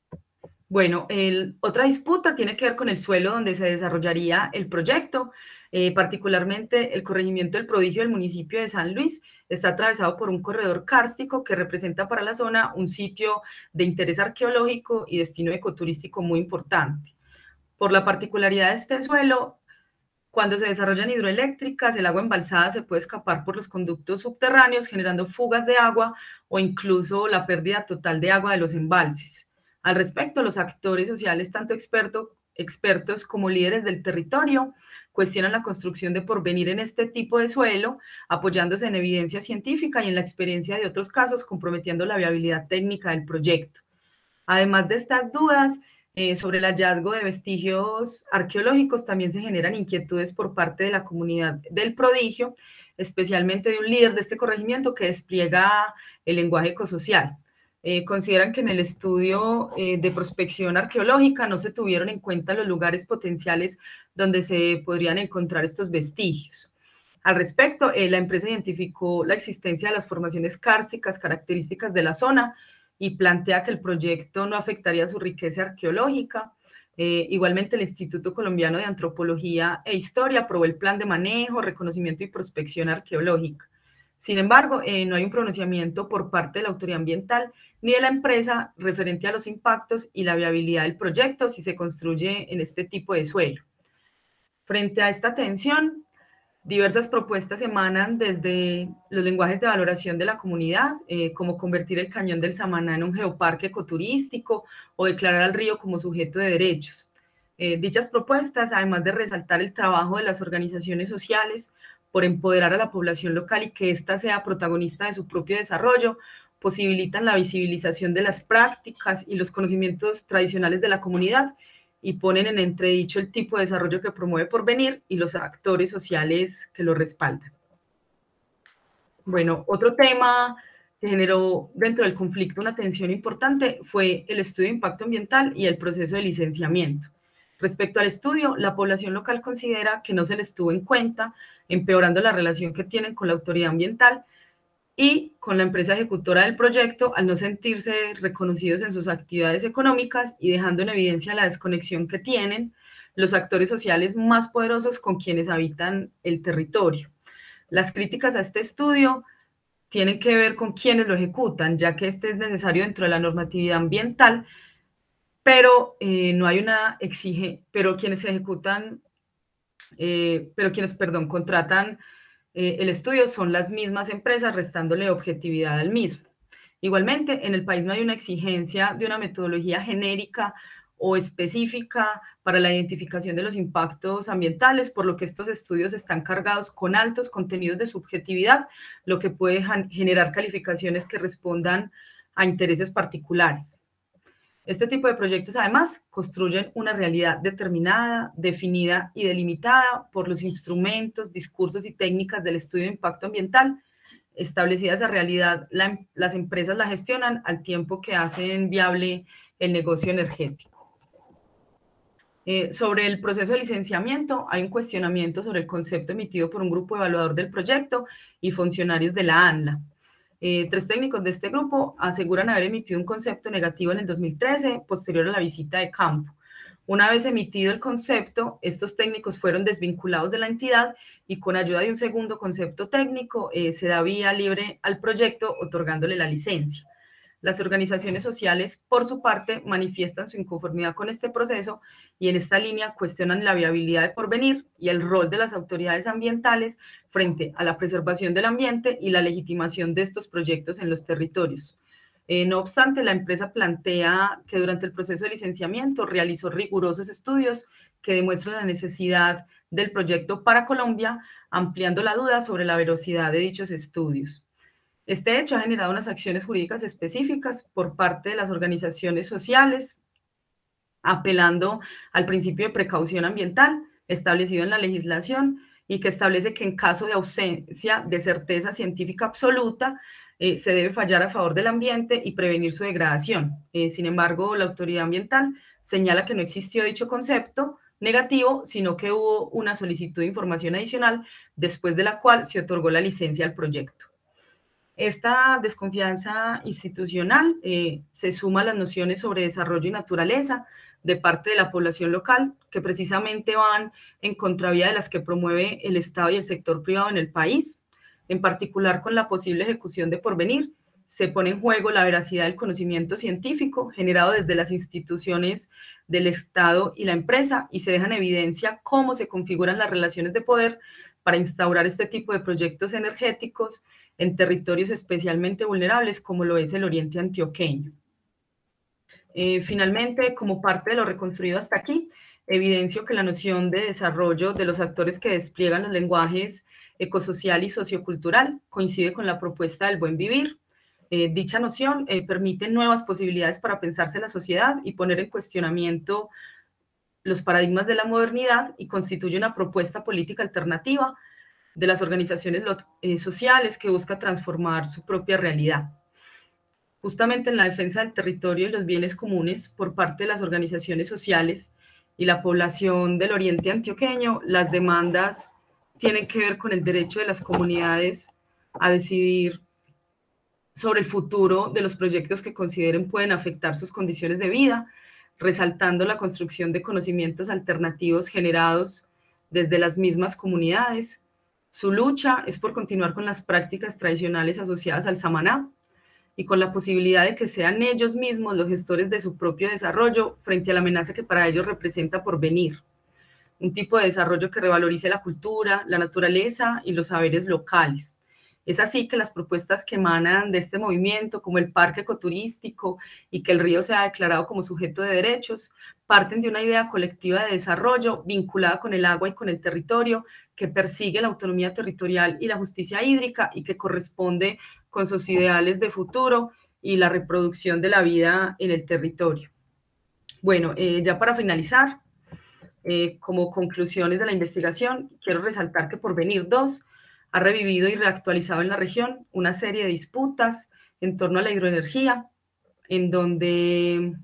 Bueno, el, otra disputa tiene que ver con el suelo donde se desarrollaría el proyecto. Eh, particularmente, el corregimiento del Prodigio del municipio de San Luis está atravesado por un corredor kárstico que representa para la zona un sitio de interés arqueológico y destino ecoturístico muy importante. Por la particularidad de este suelo, cuando se desarrollan hidroeléctricas, el agua embalsada se puede escapar por los conductos subterráneos, generando fugas de agua o incluso la pérdida total de agua de los embalses. Al respecto, los actores sociales, tanto expertos, expertos como líderes del territorio, cuestionan la construcción de porvenir en este tipo de suelo, apoyándose en evidencia científica y en la experiencia de otros casos, comprometiendo la viabilidad técnica del proyecto. Además de estas dudas, Eh, sobre el hallazgo de vestigios arqueológicos, también se generan inquietudes por parte de la comunidad del Prodigio, especialmente de un líder de este corregimiento que despliega el lenguaje ecosocial. Eh, consideran que en el estudio eh, de prospección arqueológica no se tuvieron en cuenta los lugares potenciales donde se podrían encontrar estos vestigios. Al respecto, eh, la empresa identificó la existencia de las formaciones kársticas características de la zona y plantea que el proyecto no afectaría su riqueza arqueológica. Eh, igualmente, el Instituto Colombiano de Antropología e Historia aprobó el plan de manejo, reconocimiento y prospección arqueológica. Sin embargo, eh, no hay un pronunciamiento por parte de la autoridad ambiental ni de la empresa referente a los impactos y la viabilidad del proyecto si se construye en este tipo de suelo. Frente a esta tensión, diversas propuestas emanan desde los lenguajes de valoración de la comunidad, eh, como convertir el Cañón del Samaná en un geoparque ecoturístico o declarar al río como sujeto de derechos. Eh, dichas propuestas, además de resaltar el trabajo de las organizaciones sociales por empoderar a la población local y que ésta sea protagonista de su propio desarrollo, posibilitan la visibilización de las prácticas y los conocimientos tradicionales de la comunidad y ponen en entredicho el tipo de desarrollo que promueve Porvenir y los actores sociales que lo respaldan. Bueno, otro tema que generó dentro del conflicto una tensión importante fue el estudio de impacto ambiental y el proceso de licenciamiento. Respecto al estudio, la población local considera que no se les tuvo en cuenta, empeorando la relación que tienen con la autoridad ambiental y con la empresa ejecutora del proyecto, al no sentirse reconocidos en sus actividades económicas y dejando en evidencia la desconexión que tienen los actores sociales más poderosos con quienes habitan el territorio. Las críticas a este estudio tienen que ver con quienes lo ejecutan, ya que este es necesario dentro de la normatividad ambiental, pero eh, no hay una exige, pero quienes ejecutan, eh, pero quienes, perdón, contratan Eh, el estudio son las mismas empresas, restándole objetividad al mismo. Igualmente, en el país no hay una exigencia de una metodología genérica o específica para la identificación de los impactos ambientales, por lo que estos estudios están cargados con altos contenidos de subjetividad, lo que puede generar calificaciones que respondan a intereses particulares. Este tipo de proyectos, además, construyen una realidad determinada, definida y delimitada por los instrumentos, discursos y técnicas del estudio de impacto ambiental. Establecidas esa realidad, la, las empresas la gestionan al tiempo que hacen viable el negocio energético. Eh, sobre el proceso de licenciamiento, hay un cuestionamiento sobre el concepto emitido por un grupo evaluador del proyecto y funcionarios de la ANLA. Eh, tres técnicos de este grupo aseguran haber emitido un concepto negativo en el dos mil trece, posterior a la visita de campo. Una vez emitido el concepto, estos técnicos fueron desvinculados de la entidad y con ayuda de un segundo concepto técnico eh, se da vía libre al proyecto, otorgándole la licencia. Las organizaciones sociales, por su parte, manifiestan su inconformidad con este proceso y en esta línea cuestionan la viabilidad de Porvenir y el rol de las autoridades ambientales frente a la preservación del ambiente y la legitimación de estos proyectos en los territorios. Eh, no obstante, la empresa plantea que durante el proceso de licenciamiento realizó rigurosos estudios que demuestran la necesidad del proyecto para Colombia, ampliando la duda sobre la veracidad de dichos estudios. Este hecho ha generado unas acciones jurídicas específicas por parte de las organizaciones sociales, apelando al principio de precaución ambiental establecido en la legislación y que establece que en caso de ausencia de certeza científica absoluta, eh, se debe fallar a favor del ambiente y prevenir su degradación. Eh, sin embargo, la autoridad ambiental señala que no existió dicho concepto negativo, sino que hubo una solicitud de información adicional, después de la cual se otorgó la licencia al proyecto. Esta desconfianza institucional eh, se suma a las nociones sobre desarrollo y naturaleza, de parte de la población local, que precisamente van en contravía de las que promueve el Estado y el sector privado en el país. En particular, con la posible ejecución de Porvenir, se pone en juego la veracidad del conocimiento científico generado desde las instituciones del Estado y la empresa, y se deja en evidencia cómo se configuran las relaciones de poder para instaurar este tipo de proyectos energéticos en territorios especialmente vulnerables como lo es el oriente antioqueño. Eh, finalmente, como parte de lo reconstruido hasta aquí, evidencio que la noción de desarrollo de los actores que despliegan los lenguajes ecosocial y sociocultural coincide con la propuesta del buen vivir. Eh, dicha noción eh, permite nuevas posibilidades para pensarse la sociedad y poner en cuestionamiento los paradigmas de la modernidad, y constituye una propuesta política alternativa de las organizaciones eh, sociales que busca transformar su propia realidad. Justamente en la defensa del territorio y los bienes comunes por parte de las organizaciones sociales y la población del oriente antioqueño, las demandas tienen que ver con el derecho de las comunidades a decidir sobre el futuro de los proyectos que consideren pueden afectar sus condiciones de vida, resaltando la construcción de conocimientos alternativos generados desde las mismas comunidades. Su lucha es por continuar con las prácticas tradicionales asociadas al Samaná y con la posibilidad de que sean ellos mismos los gestores de su propio desarrollo frente a la amenaza que para ellos representa Porvenir, un tipo de desarrollo que revalorice la cultura, la naturaleza y los saberes locales. Es así que las propuestas que emanan de este movimiento, como el parque ecoturístico y que el río sea declarado como sujeto de derechos, parten de una idea colectiva de desarrollo vinculada con el agua y con el territorio, que persigue la autonomía territorial y la justicia hídrica, y que corresponde con sus ideales de futuro y la reproducción de la vida en el territorio. Bueno, eh, ya para finalizar, eh, como conclusiones de la investigación, quiero resaltar que Porvenir dos ha revivido y reactualizado en la región una serie de disputas en torno a la hidroenergía, en donde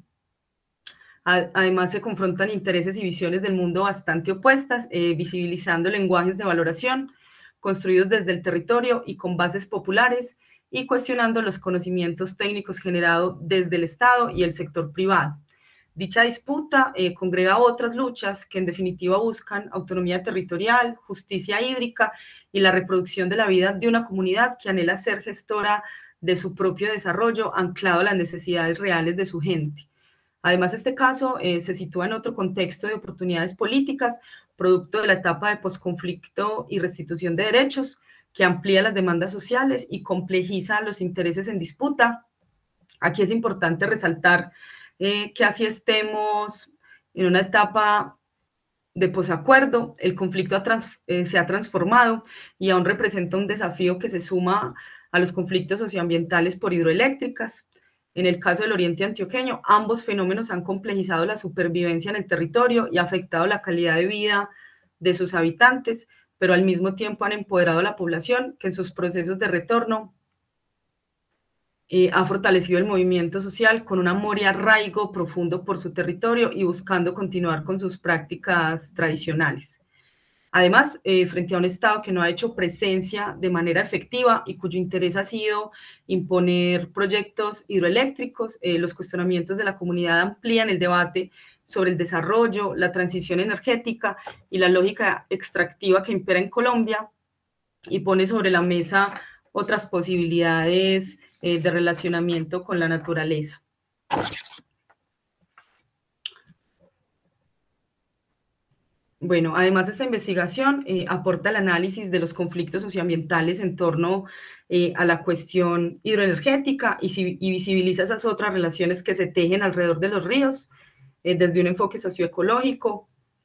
a, además se confrontan intereses y visiones del mundo bastante opuestas, eh, visibilizando lenguajes de valoración construidos desde el territorio y con bases populares, y cuestionando los conocimientos técnicos generados desde el Estado y el sector privado. Dicha disputa eh, congrega otras luchas que en definitiva buscan autonomía territorial, justicia hídrica y la reproducción de la vida de una comunidad que anhela ser gestora de su propio desarrollo, anclado a las necesidades reales de su gente. Además, este caso eh, se sitúa en otro contexto de oportunidades políticas, producto de la etapa de posconflicto y restitución de derechos, que amplía las demandas sociales y complejiza los intereses en disputa. Aquí es importante resaltar eh, que así estemos en una etapa de posacuerdo, el conflicto ha trans, eh, se ha transformado y aún representa un desafío que se suma a los conflictos socioambientales por hidroeléctricas. En el caso del oriente antioqueño, ambos fenómenos han complejizado la supervivencia en el territorio y afectado la calidad de vida de sus habitantes, pero al mismo tiempo han empoderado a la población, que en sus procesos de retorno eh, ha fortalecido el movimiento social con un amor y arraigo profundo por su territorio y buscando continuar con sus prácticas tradicionales. Además, eh, frente a un Estado que no ha hecho presencia de manera efectiva y cuyo interés ha sido imponer proyectos hidroeléctricos, eh, los cuestionamientos de la comunidad amplían el debate sobre el desarrollo, la transición energética y la lógica extractiva que impera en Colombia, y pone sobre la mesa otras posibilidades eh, de relacionamiento con la naturaleza. Bueno, además esta investigación eh, aporta el análisis de los conflictos socioambientales en torno eh, a la cuestión hidroenergética y, y visibiliza esas otras relaciones que se tejen alrededor de los ríos, eh, desde un enfoque socioecológico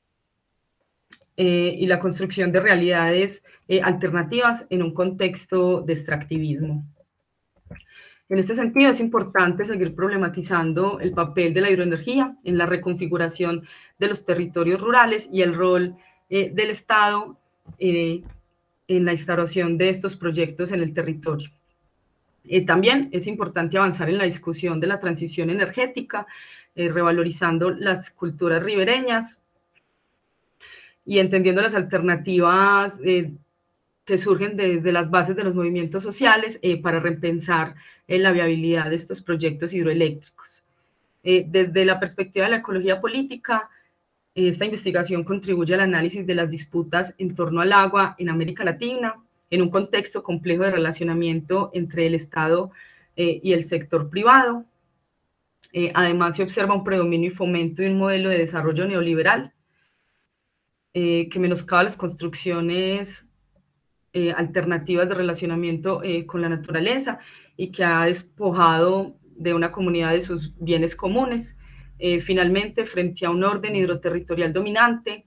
eh, y la construcción de realidades eh, alternativas en un contexto de extractivismo. En este sentido, es importante seguir problematizando el papel de la hidroenergía en la reconfiguración de los territorios rurales y el rol eh, del Estado eh, en la instauración de estos proyectos en el territorio. Eh, también es importante avanzar en la discusión de la transición energética, eh, revalorizando las culturas ribereñas y entendiendo las alternativas eh, que surgen desde las bases de los movimientos sociales eh, para repensar eh, la viabilidad de estos proyectos hidroeléctricos. Eh, desde la perspectiva de la ecología política, esta investigación contribuye al análisis de las disputas en torno al agua en América Latina, en un contexto complejo de relacionamiento entre el Estado eh, y el sector privado. Eh, además, se observa un predominio y fomento de un modelo de desarrollo neoliberal eh, que menoscaba las construcciones eh, alternativas de relacionamiento eh, con la naturaleza y que ha despojado de una comunidad de sus bienes comunes. Eh, finalmente, frente a un orden hidroterritorial dominante,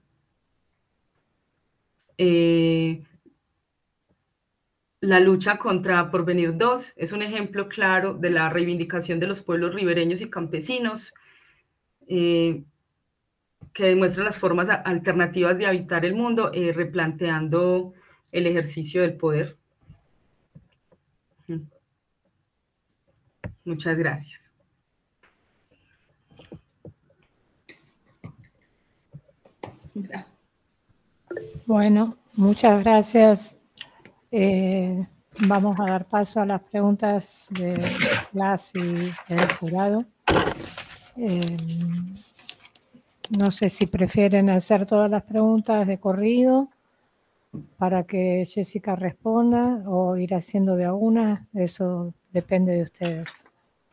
eh, la lucha contra Porvenir dos es un ejemplo claro de la reivindicación de los pueblos ribereños y campesinos, eh, que demuestra las formas alternativas de habitar el mundo, eh, replanteando el ejercicio del poder. Muchas gracias. Bueno, muchas gracias. Eh, vamos a dar paso a las preguntas de Blas y del jurado. Eh, no sé si prefieren hacer todas las preguntas de corrido para que Jessica responda o ir haciendo de a una. Eso depende de ustedes.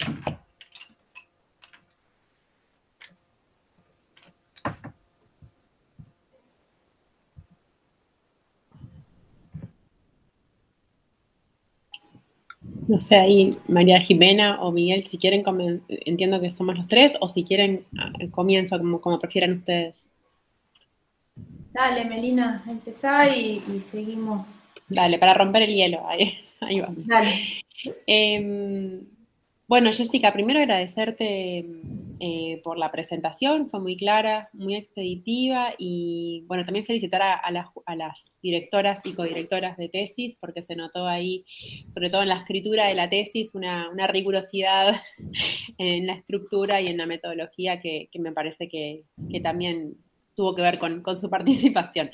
No sé, ahí María Jimena o Miguel, si quieren, entiendo que somos los tres, o si quieren, comienzo, como, como prefieran ustedes. Dale, Melina, empezá y, y seguimos. Dale, para romper el hielo, ahí, ahí vamos. Dale. Eh, bueno, Jessica, primero agradecerte eh, por la presentación, fue muy clara, muy expeditiva, y bueno, también felicitar a, a, las, a las directoras y codirectoras de tesis, porque se notó ahí, sobre todo en la escritura de la tesis, una, una rigurosidad en la estructura y en la metodología que, que me parece que, que también tuvo que ver con, con su participación.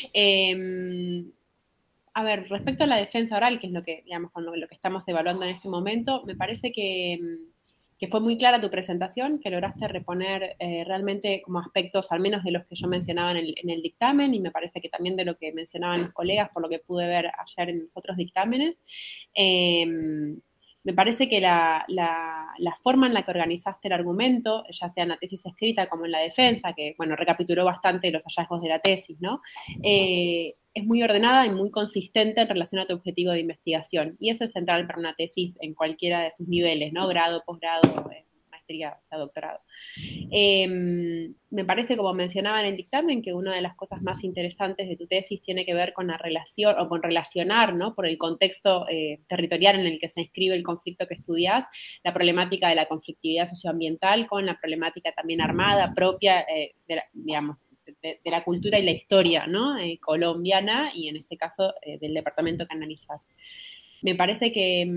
Eh, A ver, respecto a la defensa oral, que es lo que, digamos, con lo, lo que estamos evaluando en este momento, me parece que, que fue muy clara tu presentación, que lograste reponer eh, realmente como aspectos, al menos de los que yo mencionaba en el, en el dictamen, y me parece que también de lo que mencionaban los colegas, por lo que pude ver ayer en los otros dictámenes. Eh, Me parece que la, la, la forma en la que organizaste el argumento, ya sea en la tesis escrita como en la defensa, que, bueno, recapituló bastante los hallazgos de la tesis, ¿no? Eh, es muy ordenada y muy consistente en relación a tu objetivo de investigación. Y eso es central para una tesis en cualquiera de sus niveles, ¿no? Grado, posgrado, eh, maestría, o sea, doctorado. Eh, me parece, como mencionaba en el dictamen, que una de las cosas más interesantes de tu tesis tiene que ver con la relación, o con relacionar, ¿no? Por el contexto eh, territorial en el que se inscribe el conflicto que estudias, la problemática de la conflictividad socioambiental con la problemática también armada propia, eh, de la, digamos, De, de la cultura y la historia, ¿no? Eh, colombiana, y en este caso eh, del departamento que analizas. Me parece que,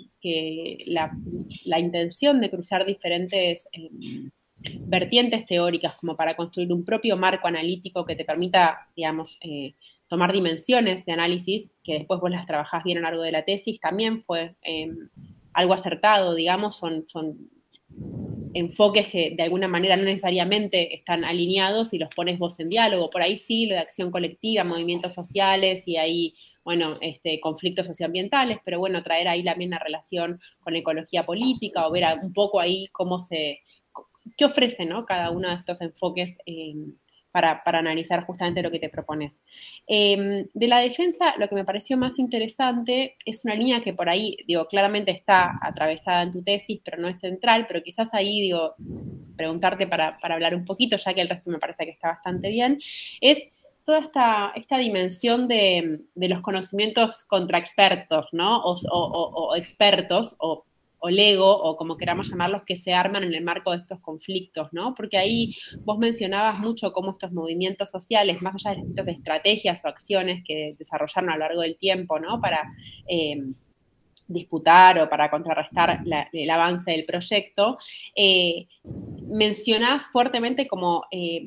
que la, la intención de cruzar diferentes eh, vertientes teóricas como para construir un propio marco analítico que te permita, digamos, eh, tomar dimensiones de análisis, que después vos las trabajás bien a lo largo de la tesis, también fue eh, algo acertado, digamos, son... son enfoques que de alguna manera no necesariamente están alineados y los pones vos en diálogo. Por ahí sí, lo de acción colectiva, movimientos sociales y ahí, bueno, este, conflictos socioambientales, pero bueno, traer ahí también la relación con la ecología política o ver un poco ahí cómo se, qué ofrece, ¿no? Cada uno de estos enfoques eh, para, para analizar justamente lo que te propones. Eh, de la defensa, lo que me pareció más interesante es una línea que por ahí, digo, claramente está atravesada en tu tesis, pero no es central, pero quizás ahí, digo, preguntarte para, para hablar un poquito, ya que el resto me parece que está bastante bien, es toda esta, esta dimensión de, de los conocimientos contra expertos, ¿no? O, o, o, o expertos, o o Lego, o como queramos llamarlos, que se arman en el marco de estos conflictos, ¿no? Porque ahí vos mencionabas mucho cómo estos movimientos sociales, más allá de las distintas estrategias o acciones que desarrollaron a lo largo del tiempo, ¿no? Para eh, disputar o para contrarrestar la, el avance del proyecto, eh, mencionás fuertemente como... Eh,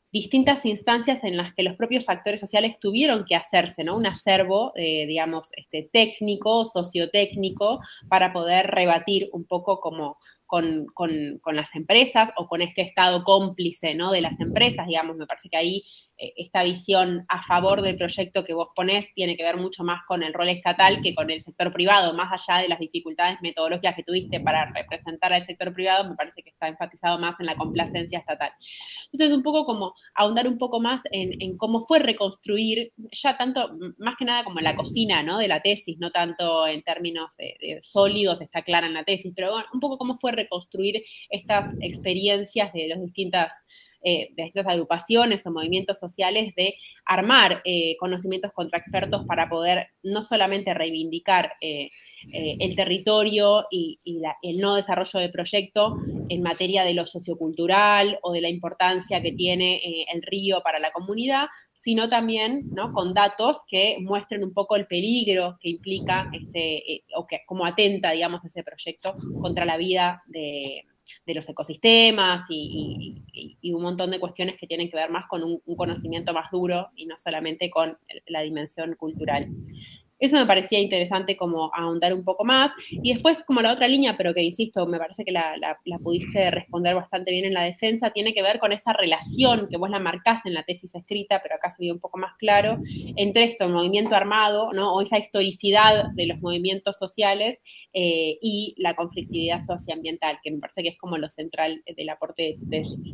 distintas instancias en las que los propios actores sociales tuvieron que hacerse, ¿no? Un acervo, eh, digamos, este, técnico, sociotécnico, para poder rebatir un poco como con, con, con las empresas o con este estado cómplice, ¿no? De las empresas, digamos. Me parece que ahí eh, esta visión a favor del proyecto que vos ponés tiene que ver mucho más con el rol estatal que con el sector privado, más allá de las dificultades metodológicas que tuviste para representar al sector privado, me parece que está enfatizado más en la complacencia estatal. Entonces, un poco como ahondar un poco más en, en cómo fue reconstruir, ya tanto, más que nada como en la cocina, ¿no? De la tesis, no tanto en términos de, de sólidos, está clara en la tesis, pero bueno, un poco cómo fue reconstruir estas experiencias de las distintas, eh, de estas agrupaciones o movimientos sociales de armar eh, conocimientos contra expertos para poder no solamente reivindicar eh, eh, el territorio y, y la, el no desarrollo del proyecto en materia de lo sociocultural o de la importancia que tiene eh, el río para la comunidad, sino también, ¿no? Con datos que muestren un poco el peligro que implica este, eh, o que como atenta, digamos, ese proyecto contra la vida de, de los ecosistemas y, y, y un montón de cuestiones que tienen que ver más con un, un conocimiento más duro y no solamente con la dimensión cultural. Eso me parecía interesante como ahondar un poco más. Y después, como la otra línea, pero que insisto, me parece que la, la, la pudiste responder bastante bien en la defensa, tiene que ver con esa relación que vos la marcás en la tesis escrita, pero acá se vio un poco más claro, entre esto, el movimiento armado, ¿no? O esa historicidad de los movimientos sociales eh, y la conflictividad socioambiental, que me parece que es como lo central del aporte de tu tesis.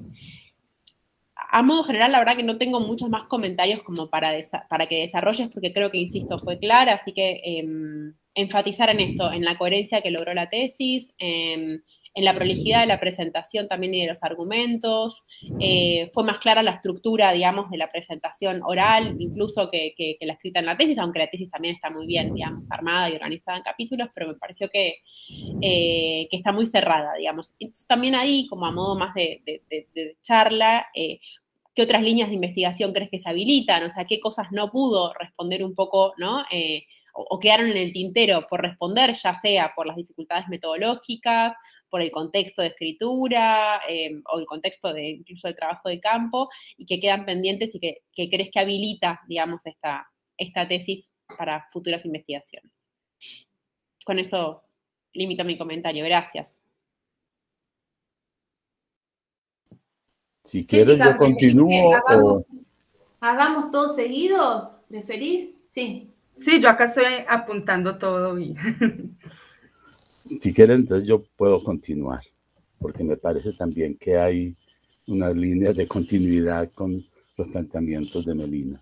A modo general, la verdad que no tengo muchos más comentarios como para, para que desarrolles, porque creo que, insisto, fue clara, así que eh, enfatizar en esto, en la coherencia que logró la tesis, eh, en la prolijidad de la presentación también y de los argumentos, eh, fue más clara la estructura, digamos, de la presentación oral, incluso que, que, que la escrita en la tesis, aunque la tesis también está muy bien, digamos, armada y organizada en capítulos, pero me pareció que, eh, que está muy cerrada, digamos. Entonces, también ahí, como a modo más de, de, de, de charla, eh, ¿qué otras líneas de investigación crees que se habilitan? O sea, ¿qué cosas no pudo responder un poco, ¿no? Eh, o, o quedaron en el tintero por responder, ya sea por las dificultades metodológicas, por el contexto de escritura, eh, o el contexto de incluso el trabajo de campo, y que quedan pendientes y que, que crees que habilita, digamos, esta, esta tesis para futuras investigaciones. Con eso limito mi comentario. Gracias. Si quieres, Jessica, yo continúo hagamos, o... ¿Hagamos todos seguidos? ¿Referís? Sí. Sí, yo acá estoy apuntando todo bien. Si quieren, entonces yo puedo continuar, porque me parece también que hay unas líneas de continuidad con los planteamientos de Melina.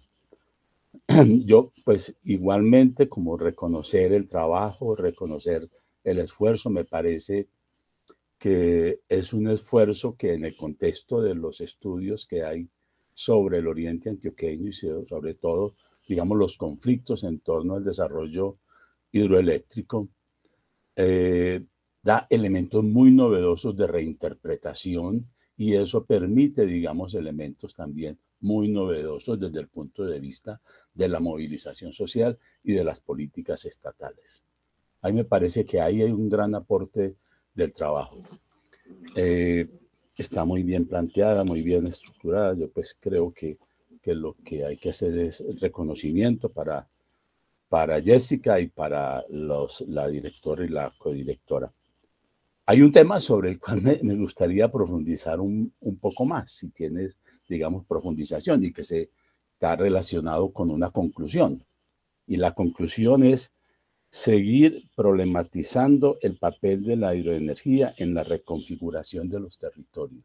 Yo, pues, igualmente, como reconocer el trabajo, reconocer el esfuerzo, me parece que es un esfuerzo que en el contexto de los estudios que hay sobre el oriente antioqueño y sobre todo, digamos, los conflictos en torno al desarrollo hidroeléctrico, eh, da elementos muy novedosos de reinterpretación y eso permite, digamos, elementos también muy novedosos desde el punto de vista de la movilización social y de las políticas estatales. A mí me parece que ahí hay un gran aporte del trabajo. Eh, está muy bien planteada, muy bien estructurada. Yo pues creo que, que lo que hay que hacer es el reconocimiento para, para Jessica y para los, la directora y la codirectora. Hay un tema sobre el cual me, me gustaría profundizar un, un poco más, si tienes, digamos, profundización y que se está relacionado con una conclusión. Y la conclusión es seguir problematizando el papel de la hidroenergía en la reconfiguración de los territorios.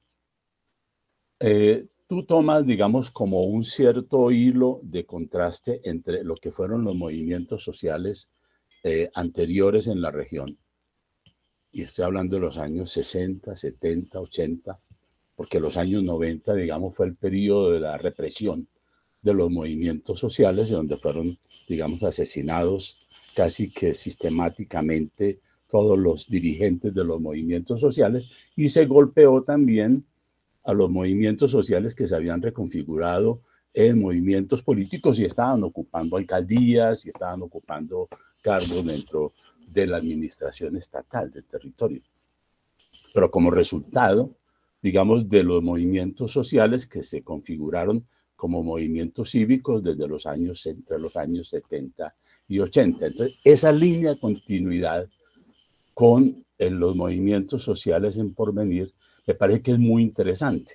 Eh, tú tomas, digamos, como un cierto hilo de contraste entre lo que fueron los movimientos sociales eh, anteriores en la región. Y estoy hablando de los años sesenta, setenta, ochenta, porque los años noventa, digamos, fue el periodo de la represión de los movimientos sociales, donde fueron, digamos, asesinados casi que sistemáticamente todos los dirigentes de los movimientos sociales, y se golpeó también a los movimientos sociales que se habían reconfigurado en movimientos políticos y estaban ocupando alcaldías y estaban ocupando cargos dentro de la administración estatal del territorio. Pero como resultado, digamos, de los movimientos sociales que se configuraron como movimientos cívicos desde los años, entre los años setenta y ochenta. Entonces, esa línea de continuidad con en los movimientos sociales en porvenir me parece que es muy interesante.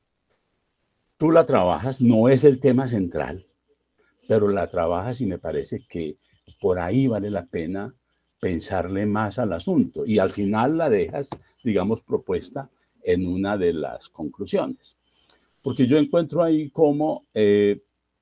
Tú la trabajas, no es el tema central, pero la trabajas y me parece que por ahí vale la pena pensarle más al asunto. Y al final la dejas, digamos, propuesta en una de las conclusiones. Porque yo encuentro ahí como eh,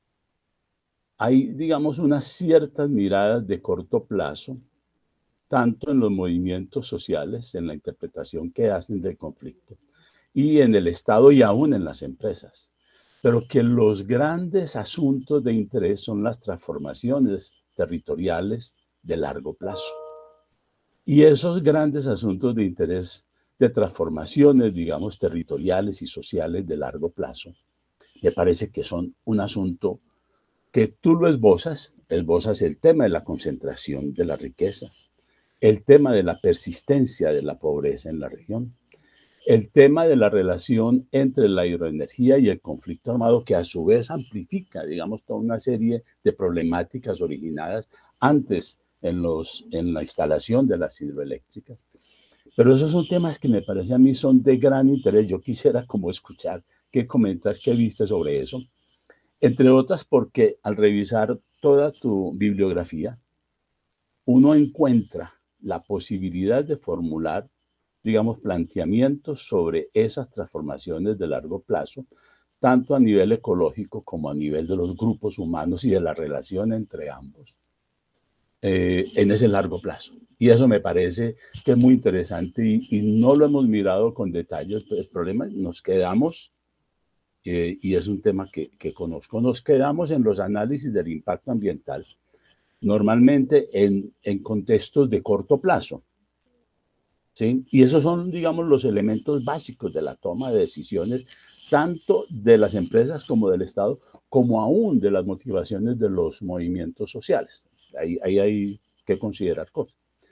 hay, digamos, unas ciertas miradas de corto plazo, tanto en los movimientos sociales, en la interpretación que hacen del conflicto, y en el Estado y aún en las empresas. Pero que los grandes asuntos de interés son las transformaciones territoriales de largo plazo. Y esos grandes asuntos de interés de transformaciones, digamos, territoriales y sociales de largo plazo, me parece que son un asunto que tú lo esbozas, esbozas el tema de la concentración de la riqueza, el tema de la persistencia de la pobreza en la región, el tema de la relación entre la hidroenergía y el conflicto armado, que a su vez amplifica, digamos, toda una serie de problemáticas originadas antes en, los, en la instalación de las hidroeléctricas. Pero esos son temas que me parece a mí son de gran interés. Yo quisiera como escuchar qué comentas, qué viste sobre eso. Entre otras porque al revisar toda tu bibliografía, uno encuentra la posibilidad de formular, digamos, planteamientos sobre esas transformaciones de largo plazo, tanto a nivel ecológico como a nivel de los grupos humanos y de la relación entre ambos, eh, en ese largo plazo. Y eso me parece que es muy interesante y, y no lo hemos mirado con detalle. El problema, nos quedamos, eh, y es un tema que, que conozco, nos quedamos en los análisis del impacto ambiental, normalmente en, en contextos de corto plazo. ¿Sí? Y esos son, digamos, los elementos básicos de la toma de decisiones, tanto de las empresas como del Estado, como aún de las motivaciones de los movimientos sociales. Ahí, ahí hay que considerar cosas.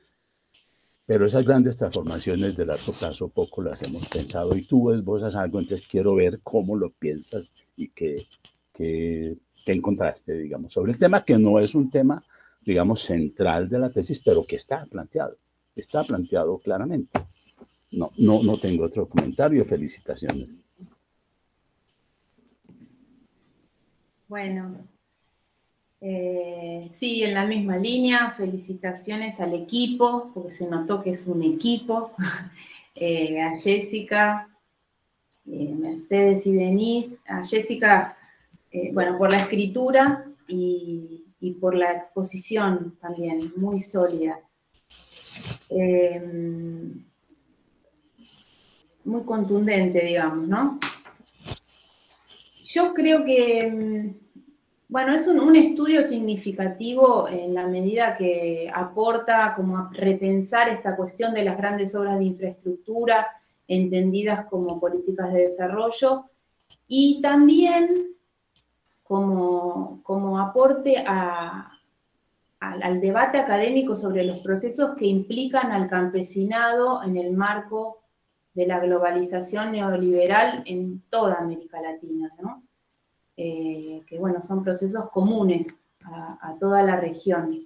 Pero esas grandes transformaciones de largo plazo poco las hemos pensado. Y tú esbozas algo, entonces quiero ver cómo lo piensas y qué, qué, qué encontraste, digamos, sobre el tema, que no es un tema, digamos, central de la tesis, pero que está planteado. Está planteado claramente. No, no, no tengo otro comentario. Felicitaciones. Bueno, eh, sí, en la misma línea. Felicitaciones al equipo, porque se notó que es un equipo. eh, a Jessica, eh, Mercedes y Denise. A Jessica, eh, bueno, por la escritura y, y por la exposición también, muy sólida. Eh, muy contundente, digamos, ¿no? Yo creo que, bueno, es un, un estudio significativo en la medida que aporta como a repensar esta cuestión de las grandes obras de infraestructura entendidas como políticas de desarrollo y también como, como aporte a Al, al debate académico sobre los procesos que implican al campesinado en el marco de la globalización neoliberal en toda América Latina, ¿no? Eh, que, bueno, son procesos comunes a, a toda la región.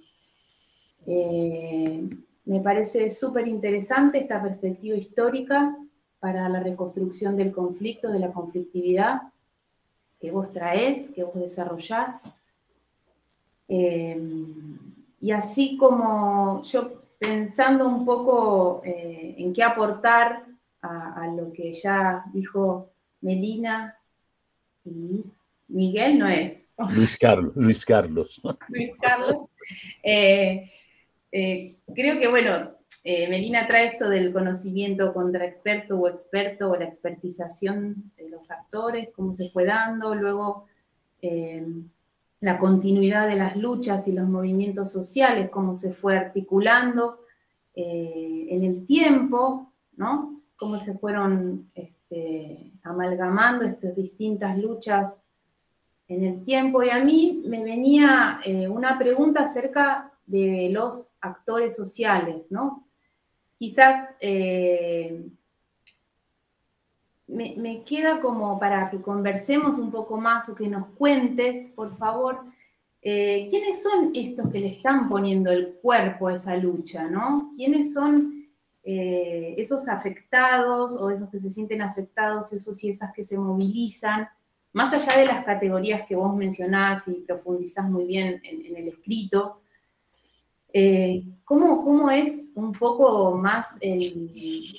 Eh, me parece súper interesante esta perspectiva histórica para la reconstrucción del conflicto, de la conflictividad que vos traés, que vos desarrollás. Eh, y así como yo pensando un poco eh, en qué aportar a, a lo que ya dijo Melina y Miguel, no es. Luis Carlos. Luis Carlos. Luis Carlos. Eh, eh, creo que, bueno, eh, Melina trae esto del conocimiento contra experto o experto o la expertización de los actores, cómo se fue dando, luego eh, la continuidad de las luchas y los movimientos sociales, cómo se fue articulando eh, en el tiempo, ¿no? Cómo se fueron este, amalgamando estas distintas luchas en el tiempo. Y a mí me venía eh, una pregunta acerca de los actores sociales, ¿no? Quizás eh, me, me queda como para que conversemos un poco más o que nos cuentes, por favor, eh, ¿quiénes son estos que le están poniendo el cuerpo a esa lucha, ¿no? ¿Quiénes son eh, esos afectados o esos que se sienten afectados, esos y esas que se movilizan? Más allá de las categorías que vos mencionás y profundizás muy bien en, en el escrito, eh, ¿cómo, ¿cómo es un poco más el,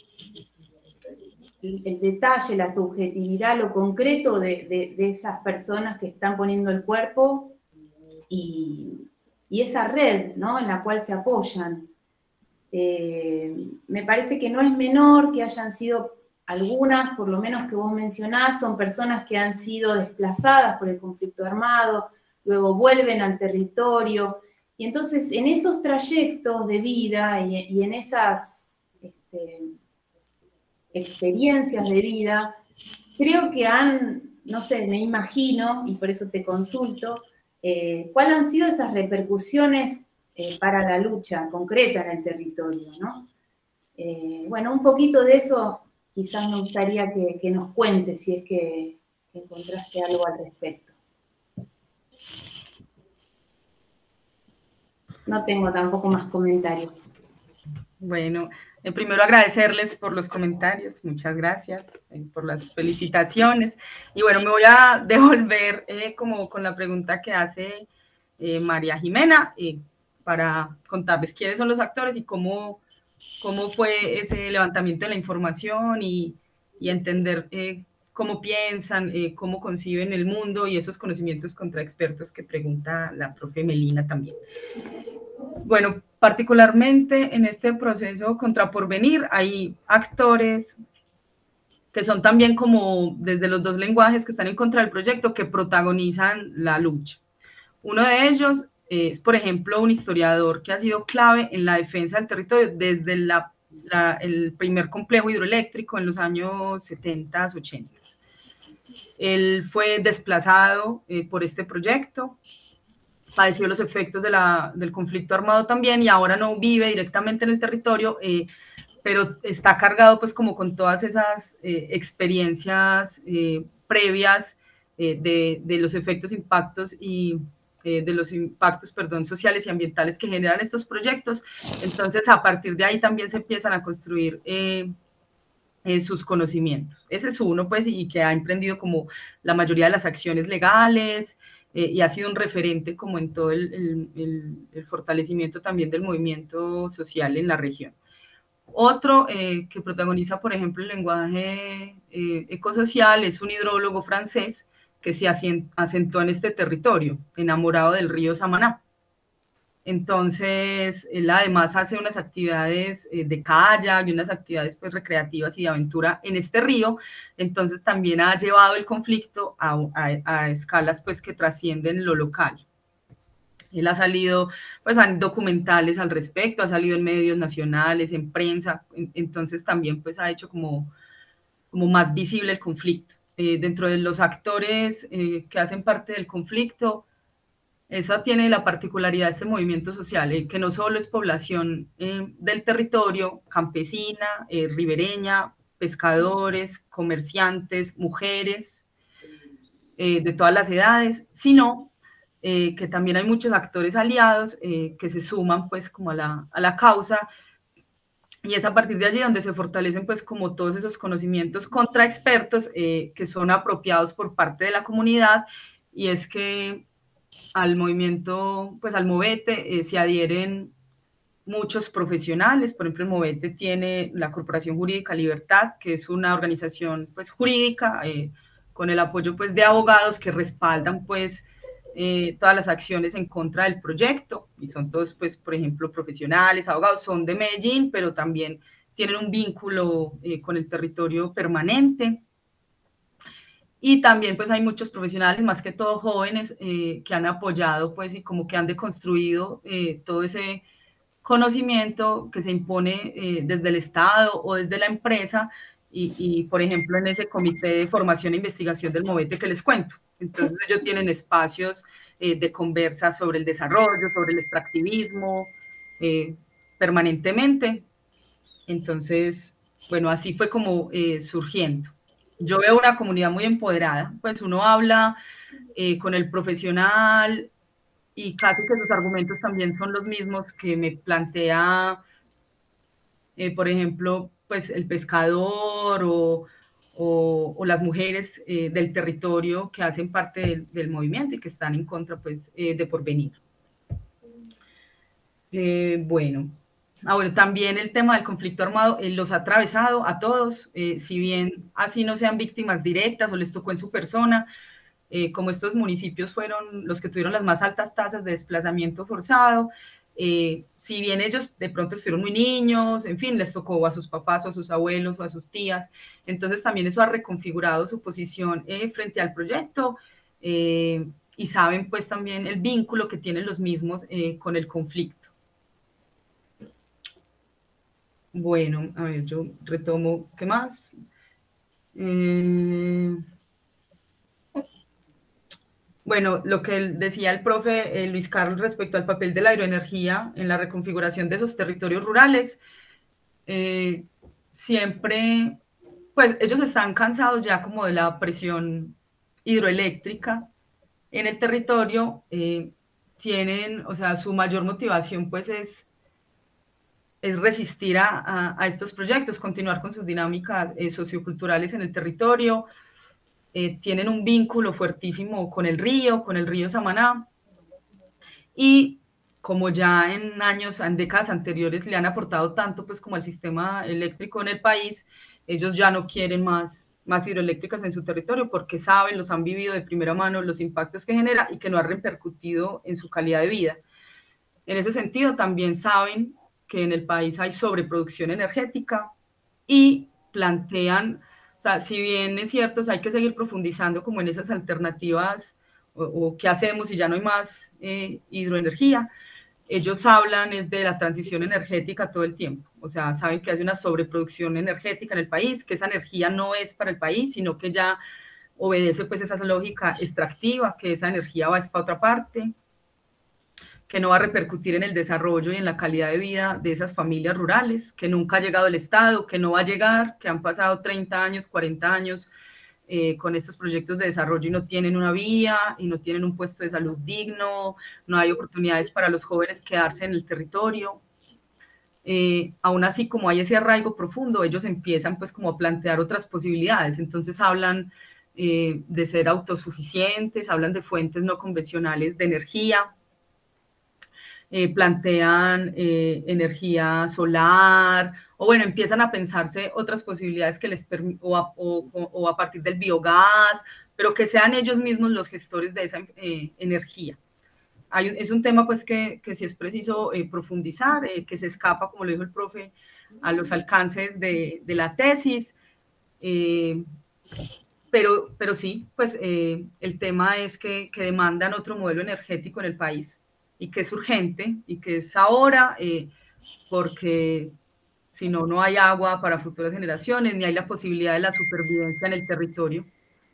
el, el detalle, la subjetividad, lo concreto de, de, de esas personas que están poniendo el cuerpo y, y esa red, ¿no?, en la cual se apoyan? Eh, me parece que no es menor que hayan sido algunas, por lo menos que vos mencionás, son personas que han sido desplazadas por el conflicto armado, luego vuelven al territorio, y entonces en esos trayectos de vida y, y en esas este, experiencias de vida, creo que han, no sé, me imagino, y por eso te consulto, eh, ¿cuáles han sido esas repercusiones eh, para la lucha concreta en el territorio, ¿no? Eh, bueno, un poquito de eso quizás me gustaría que, que nos cuentes, si es que, que encontraste algo al respecto. No tengo tampoco más comentarios. Bueno, eh, primero agradecerles por los comentarios, muchas gracias eh, por las felicitaciones. Y bueno, me voy a devolver eh, como con la pregunta que hace eh, María Jimena, eh, para contarles quiénes son los actores y cómo, cómo fue ese levantamiento de la información y, y entender eh, cómo piensan, eh, cómo conciben el mundo y esos conocimientos contra expertos que pregunta la profe Melina también. Bueno, particularmente en este proceso contra Porvenir hay actores que son también como desde los dos lenguajes que están en contra del proyecto que protagonizan la lucha. Uno de ellos es, por ejemplo, un historiador que ha sido clave en la defensa del territorio desde la, la, el primer complejo hidroeléctrico en los años setenta, ochenta. Él fue desplazado eh, por este proyecto, padeció los efectos de la, del conflicto armado también y ahora no vive directamente en el territorio, eh, pero está cargado pues como con todas esas eh, experiencias eh, previas eh, de, de los efectos, impactos y eh, de los impactos, perdón, sociales y ambientales que generan estos proyectos. Entonces a partir de ahí también se empiezan a construir eh, eh, sus conocimientos. Ese es uno pues y que ha emprendido como la mayoría de las acciones legales, Eh, y ha sido un referente como en todo el, el, el, el fortalecimiento también del movimiento social en la región. Otro eh, que protagoniza, por ejemplo, el lenguaje eh, ecosocial es un hidrólogo francés que se asentó en este territorio, enamorado del río Samaná. Entonces, él además hace unas actividades eh, de kayak y unas actividades pues, recreativas y de aventura en este río. Entonces, también ha llevado el conflicto a, a, a escalas pues, que trascienden lo local. Él ha salido, pues, en documentales al respecto, ha salido en medios nacionales, en prensa. Entonces, también pues, ha hecho como, como más visible el conflicto. Eh, dentro de los actores eh, que hacen parte del conflicto, esa tiene la particularidad de este movimiento social, eh, que no solo es población eh, del territorio, campesina, eh, ribereña, pescadores, comerciantes, mujeres, eh, de todas las edades, sino eh, que también hay muchos actores aliados eh, que se suman pues como a la, a la causa, y es a partir de allí donde se fortalecen pues como todos esos conocimientos contra expertos eh, que son apropiados por parte de la comunidad, y es que al movimiento, pues al Movete eh, se adhieren muchos profesionales. Por ejemplo, el Movete tiene la Corporación Jurídica Libertad, que es una organización pues jurídica eh, con el apoyo pues de abogados que respaldan pues eh, todas las acciones en contra del proyecto, y son todos pues por ejemplo profesionales, abogados, son de Medellín, pero también tienen un vínculo eh, con el territorio permanente. Y también pues hay muchos profesionales, más que todo jóvenes, eh, que han apoyado pues y como que han deconstruido eh, todo ese conocimiento que se impone eh, desde el Estado o desde la empresa y, y por ejemplo en ese comité de formación e investigación del Movete que les cuento. Entonces ellos tienen espacios eh, de conversa sobre el desarrollo, sobre el extractivismo eh, permanentemente. Entonces, bueno, así fue como eh, surgiendo. yo veo una comunidad muy empoderada, pues uno habla eh, con el profesional y casi que sus argumentos también son los mismos que me plantea, eh, por ejemplo, pues el pescador o, o, o las mujeres eh, del territorio que hacen parte del, del movimiento y que están en contra, pues, eh, de Porvenir. Eh, bueno, ah, bueno, también el tema del conflicto armado eh, los ha atravesado a todos, eh, si bien así no sean víctimas directas o les tocó en su persona, eh, como estos municipios fueron los que tuvieron las más altas tasas de desplazamiento forzado, eh, si bien ellos de pronto estuvieron muy niños, en fin, les tocó a sus papás o a sus abuelos o a sus tías, entonces también eso ha reconfigurado su posición eh, frente al proyecto, eh, y saben pues también el vínculo que tienen los mismos eh, con el conflicto. Bueno, a ver, yo retomo, ¿qué más? Eh, bueno, lo que decía el profe eh, Luis Carlos respecto al papel de la aeroenergía en la reconfiguración de esos territorios rurales, eh, siempre, pues ellos están cansados ya como de la presión hidroeléctrica en el territorio, eh, tienen, o sea, su mayor motivación pues es es resistir a, a, a, estos proyectos, continuar con sus dinámicas eh, socioculturales en el territorio, eh, tienen un vínculo fuertísimo con el río, con el río Samaná, y como ya en años, en décadas anteriores le han aportado tanto pues como al sistema eléctrico en el país, ellos ya no quieren más, más hidroeléctricas en su territorio porque saben, los han vivido de primera mano los impactos que genera y que no ha repercutido en su calidad de vida. En ese sentido, también saben que en el país hay sobreproducción energética y plantean, o sea, si bien es cierto, o sea, hay que seguir profundizando como en esas alternativas o, o qué hacemos si ya no hay más eh, hidroenergía, ellos hablan es de la transición energética todo el tiempo, o sea, saben que hay una sobreproducción energética en el país, que esa energía no es para el país, sino que ya obedece pues esa lógica extractiva, que esa energía va para otra parte, que no va a repercutir en el desarrollo y en la calidad de vida de esas familias rurales, que nunca ha llegado el Estado, que no va a llegar, que han pasado treinta años, cuarenta años eh, con estos proyectos de desarrollo y no tienen una vía, y no tienen un puesto de salud digno, no hay oportunidades para los jóvenes quedarse en el territorio. Eh, aún así, como hay ese arraigo profundo, ellos empiezan pues como a plantear otras posibilidades, entonces hablan eh, de ser autosuficientes, hablan de fuentes no convencionales de energía, Eh, plantean eh, energía solar, o bueno, empiezan a pensarse otras posibilidades que les permitan, o, o, o a partir del biogás, pero que sean ellos mismos los gestores de esa eh, energía. Hay, es un tema pues que, que sí es preciso eh, profundizar, eh, que se escapa, como lo dijo el profe, a los alcances de, de la tesis, eh, pero, pero sí, pues eh, el tema es que, que demandan otro modelo energético en el país, y que es urgente y que es ahora, eh, porque si no, no hay agua para futuras generaciones, ni hay la posibilidad de la supervivencia en el territorio.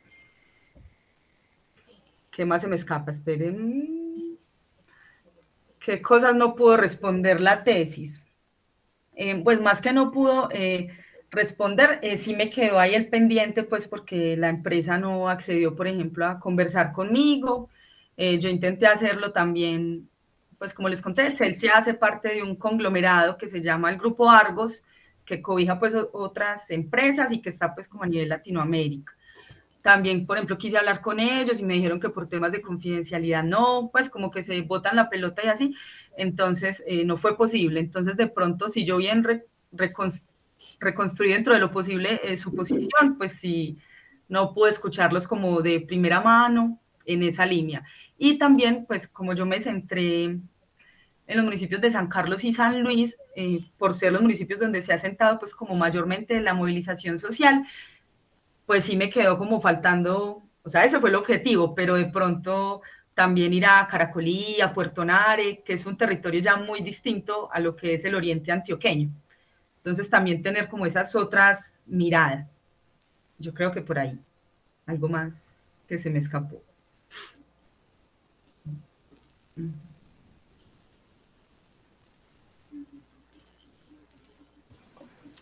¿Qué más se me escapa? Esperen. ¿Qué cosas no pudo responder la tesis? Eh, pues más que no pudo eh, responder, eh, sí me quedó ahí el pendiente, pues porque la empresa no accedió, por ejemplo, a conversar conmigo. Eh, yo intenté hacerlo también. Pues como les conté, Celsia hace parte de un conglomerado que se llama el Grupo Argos, que cobija pues otras empresas y que está pues como a nivel Latinoamérica. También, por ejemplo, quise hablar con ellos y me dijeron que por temas de confidencialidad no, pues como que se botan la pelota y así, entonces eh, no fue posible. Entonces de pronto, si yo bien re, reconst, reconstruí dentro de lo posible eh, su posición, pues sí, no pude escucharlos como de primera mano en esa línea. Y también, pues como yo me centré en los municipios de San Carlos y San Luis, eh, por ser los municipios donde se ha sentado pues como mayormente la movilización social, pues sí me quedó como faltando, o sea, ese fue el objetivo, pero de pronto también ir a Caracolí, a Puerto Nare, que es un territorio ya muy distinto a lo que es el oriente antioqueño. Entonces también tener como esas otras miradas. Yo creo que por ahí, algo más que se me escapó.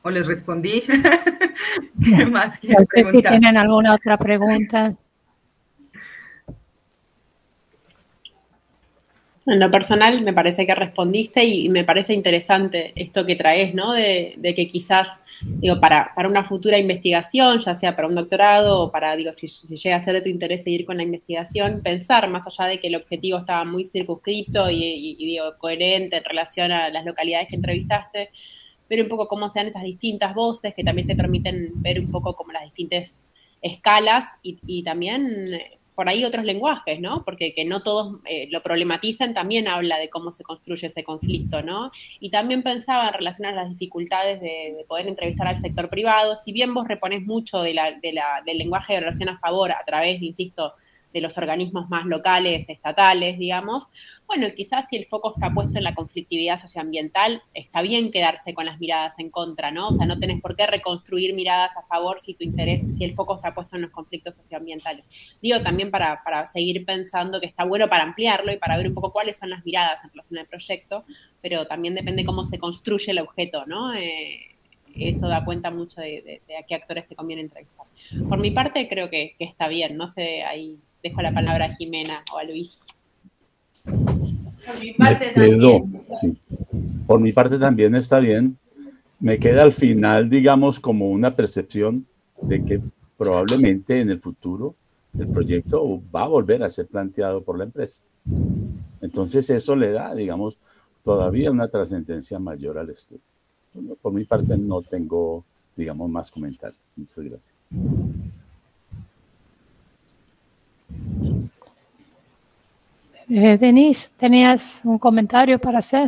o les respondí. ¿Qué más no sé preguntar? Si tienen alguna otra pregunta. En lo personal me parece que respondiste y me parece interesante esto que traes, ¿no? De, de que quizás, digo, para, para una futura investigación, ya sea para un doctorado o para, digo, si, si llega a ser de tu interés seguir con la investigación, pensar más allá de que el objetivo estaba muy circunscrito y, y, y digo, coherente en relación a las localidades que entrevistaste, ver un poco cómo se dan esas distintas voces que también te permiten ver un poco como las distintas escalas y, y también por ahí otros lenguajes, ¿no? Porque que no todos eh, lo problematizan, también habla de cómo se construye ese conflicto, ¿no? Y también pensaba en relación a las dificultades de, de poder entrevistar al sector privado, si bien vos reponés mucho de la, de la, del lenguaje de relación a favor a través, insisto, de los organismos más locales, estatales, digamos, bueno, quizás si el foco está puesto en la conflictividad socioambiental, está bien quedarse con las miradas en contra, ¿no? O sea, no tenés por qué reconstruir miradas a favor si tu interés, si el foco está puesto en los conflictos socioambientales. Digo también para, para seguir pensando que está bueno para ampliarlo y para ver un poco cuáles son las miradas en relación al proyecto, pero también depende cómo se construye el objeto, ¿no? Eh, eso da cuenta mucho de, de, de a qué actores te conviene entrevistar. Por mi parte, creo que, que está bien, no sé, ahí dejo la palabra a Jimena o a Luis. Por mi parte también. Sí. Por mi parte también está bien. Me queda al final, digamos, como una percepción de que probablemente en el futuro el proyecto va a volver a ser planteado por la empresa. Entonces eso le da, digamos, todavía una trascendencia mayor al estudio. Por mi parte no tengo, digamos, más comentarios. Muchas gracias. Eh, Denise, ¿tenías un comentario para hacer?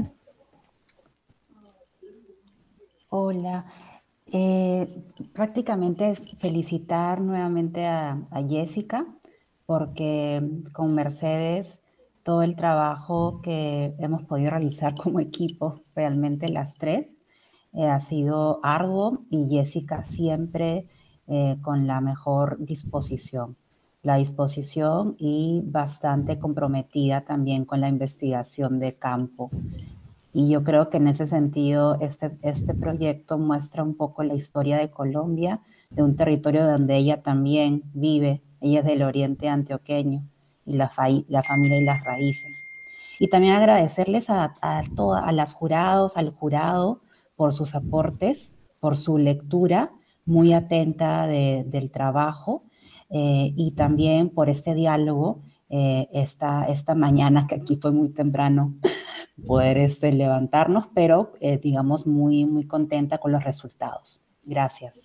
Hola. Eh, prácticamente felicitar nuevamente a, a Jessica, porque con Mercedes todo el trabajo que hemos podido realizar como equipo, realmente las tres, eh, ha sido arduo y Jessica siempre eh, con la mejor disposición. La disposición y bastante comprometida también con la investigación de campo. Y yo creo que en ese sentido este, este proyecto muestra un poco la historia de Colombia, de un territorio donde ella también vive. Ella es del oriente antioqueño y la, fa la familia y las raíces. Y también agradecerles a, a, toda, a las jurados, al jurado por sus aportes, por su lectura muy atenta de, del trabajo. Eh, y también por este diálogo eh, esta, esta mañana, que aquí fue muy temprano poder este, levantarnos, pero eh, digamos muy, muy contenta con los resultados. Gracias.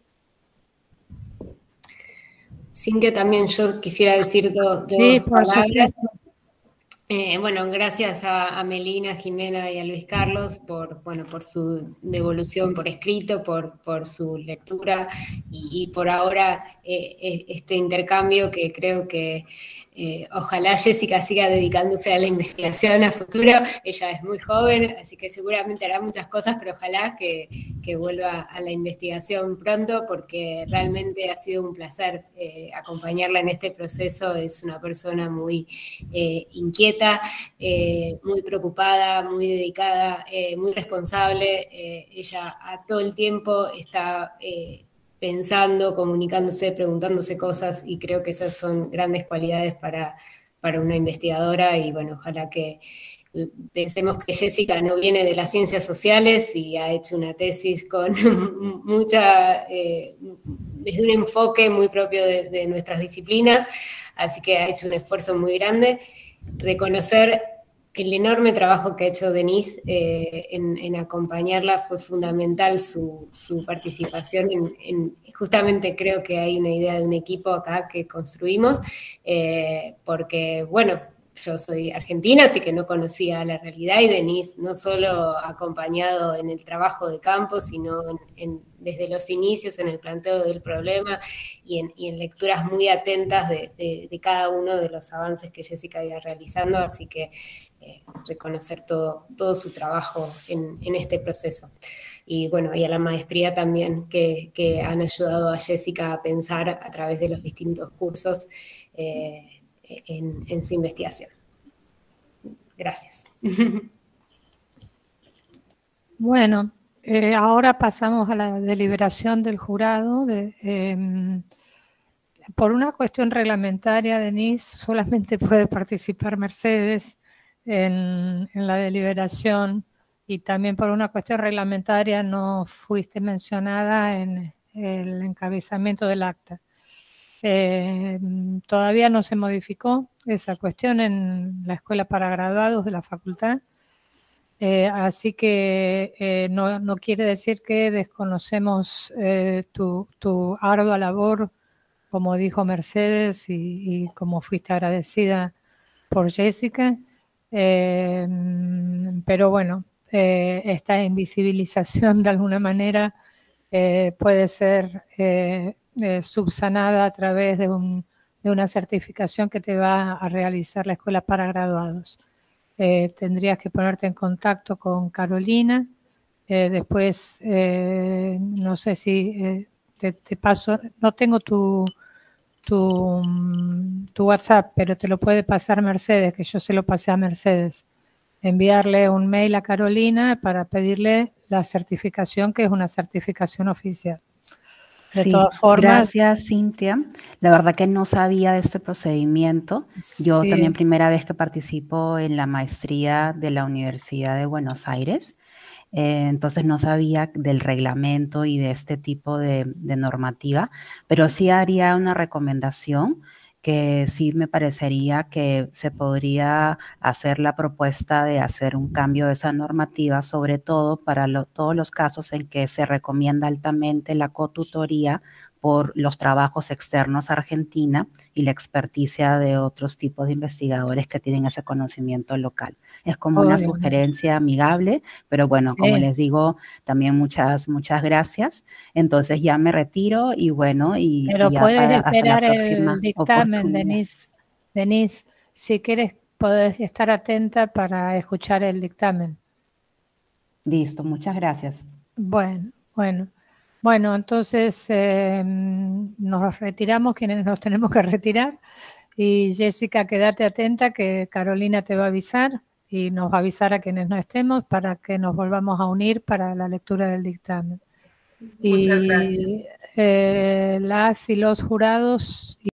Sin que también yo quisiera decir dos, dos sí, por palabras. Eh, bueno, gracias a, a Melina, a Jimena y a Luis Carlos por, bueno, por su devolución por escrito, por, por su lectura y, y por ahora eh, este intercambio que creo que eh, ojalá Jessica siga dedicándose a la investigación a futuro. Ella es muy joven, así que seguramente hará muchas cosas, pero ojalá que, que vuelva a la investigación pronto, porque realmente ha sido un placer eh, acompañarla en este proceso. Es una persona muy eh, inquieta, Eh, muy preocupada, muy dedicada, eh, muy responsable. Eh, ella a todo el tiempo está eh, pensando, comunicándose, preguntándose cosas, y creo que esas son grandes cualidades para, para una investigadora. Y bueno, ojalá que pensemos que Jessica no viene de las ciencias sociales y ha hecho una tesis con mucha, eh, desde un enfoque muy propio de, de nuestras disciplinas, así que ha hecho un esfuerzo muy grande. Reconocer el enorme trabajo que ha hecho Denise eh, en, en acompañarla, fue fundamental su, su participación en, en, justamente creo que hay una idea de un equipo acá que construimos, eh, porque bueno, yo soy argentina, así que no conocía la realidad, y Denise no solo ha acompañado en el trabajo de campo, sino en, en, desde los inicios en el planteo del problema y en, y en lecturas muy atentas de, de, de cada uno de los avances que Jessica iba realizando, así que eh, reconocer todo, todo su trabajo en, en este proceso. Y bueno, y a la maestría también, que, que han ayudado a Jessica a pensar a través de los distintos cursos eh, En, en su investigación. Gracias. Bueno, Eh, ahora pasamos a la deliberación del jurado. De, eh, por una cuestión reglamentaria, Denise, solamente puede participar Mercedes en, en la deliberación, y también por una cuestión reglamentaria no fuiste mencionada en el encabezamiento del acta. Eh, todavía no se modificó esa cuestión en la escuela para graduados de la facultad. Eh, así que eh, no, no quiere decir que desconocemos eh, tu, tu ardua labor, como dijo Mercedes, y, y como fuiste agradecida por Jessica. Eh, pero bueno, eh, esta invisibilización de alguna manera eh, puede ser eh, eh, subsanada a través de, un, de una certificación que te va a realizar la escuela para graduados. Eh, tendrías que ponerte en contacto con Carolina. Eh, después, eh, no sé si eh, te, te paso, no tengo tu, tu, tu WhatsApp, pero te lo puede pasar Mercedes, que yo se lo pasé a Mercedes. Enviarle un mail a Carolina para pedirle la certificación, que es una certificación oficial. De sí, todas formas. Gracias, Cintia. La verdad que no sabía de este procedimiento. Yo Sí. también primera vez que participo en la maestría de la Universidad de Buenos Aires. Eh, entonces no sabía del reglamento y de este tipo de, de normativa, pero sí haría una recomendación que sí me parecería que se podría hacer la propuesta de hacer un cambio de esa normativa, sobre todo para lo, todos los casos en que se recomienda altamente la cotutoría por los trabajos externos a Argentina y la experticia de otros tipos de investigadores que tienen ese conocimiento local. Es como una sugerencia amigable, pero bueno, sí. Como les digo, también muchas, muchas gracias. Entonces ya me retiro y bueno, y, pero y ya puedes para, esperar hasta la próxima el dictamen, Denise. Denise, si quieres, podés estar atenta para escuchar el dictamen. Listo, muchas gracias. Bueno, bueno. Bueno, entonces eh, nos retiramos, quienes nos tenemos que retirar. Y Jessica, quédate atenta que Carolina te va a avisar y nos va a avisar a quienes no estemos para que nos volvamos a unir para la lectura del dictamen. Muchas y gracias. Eh, las y los jurados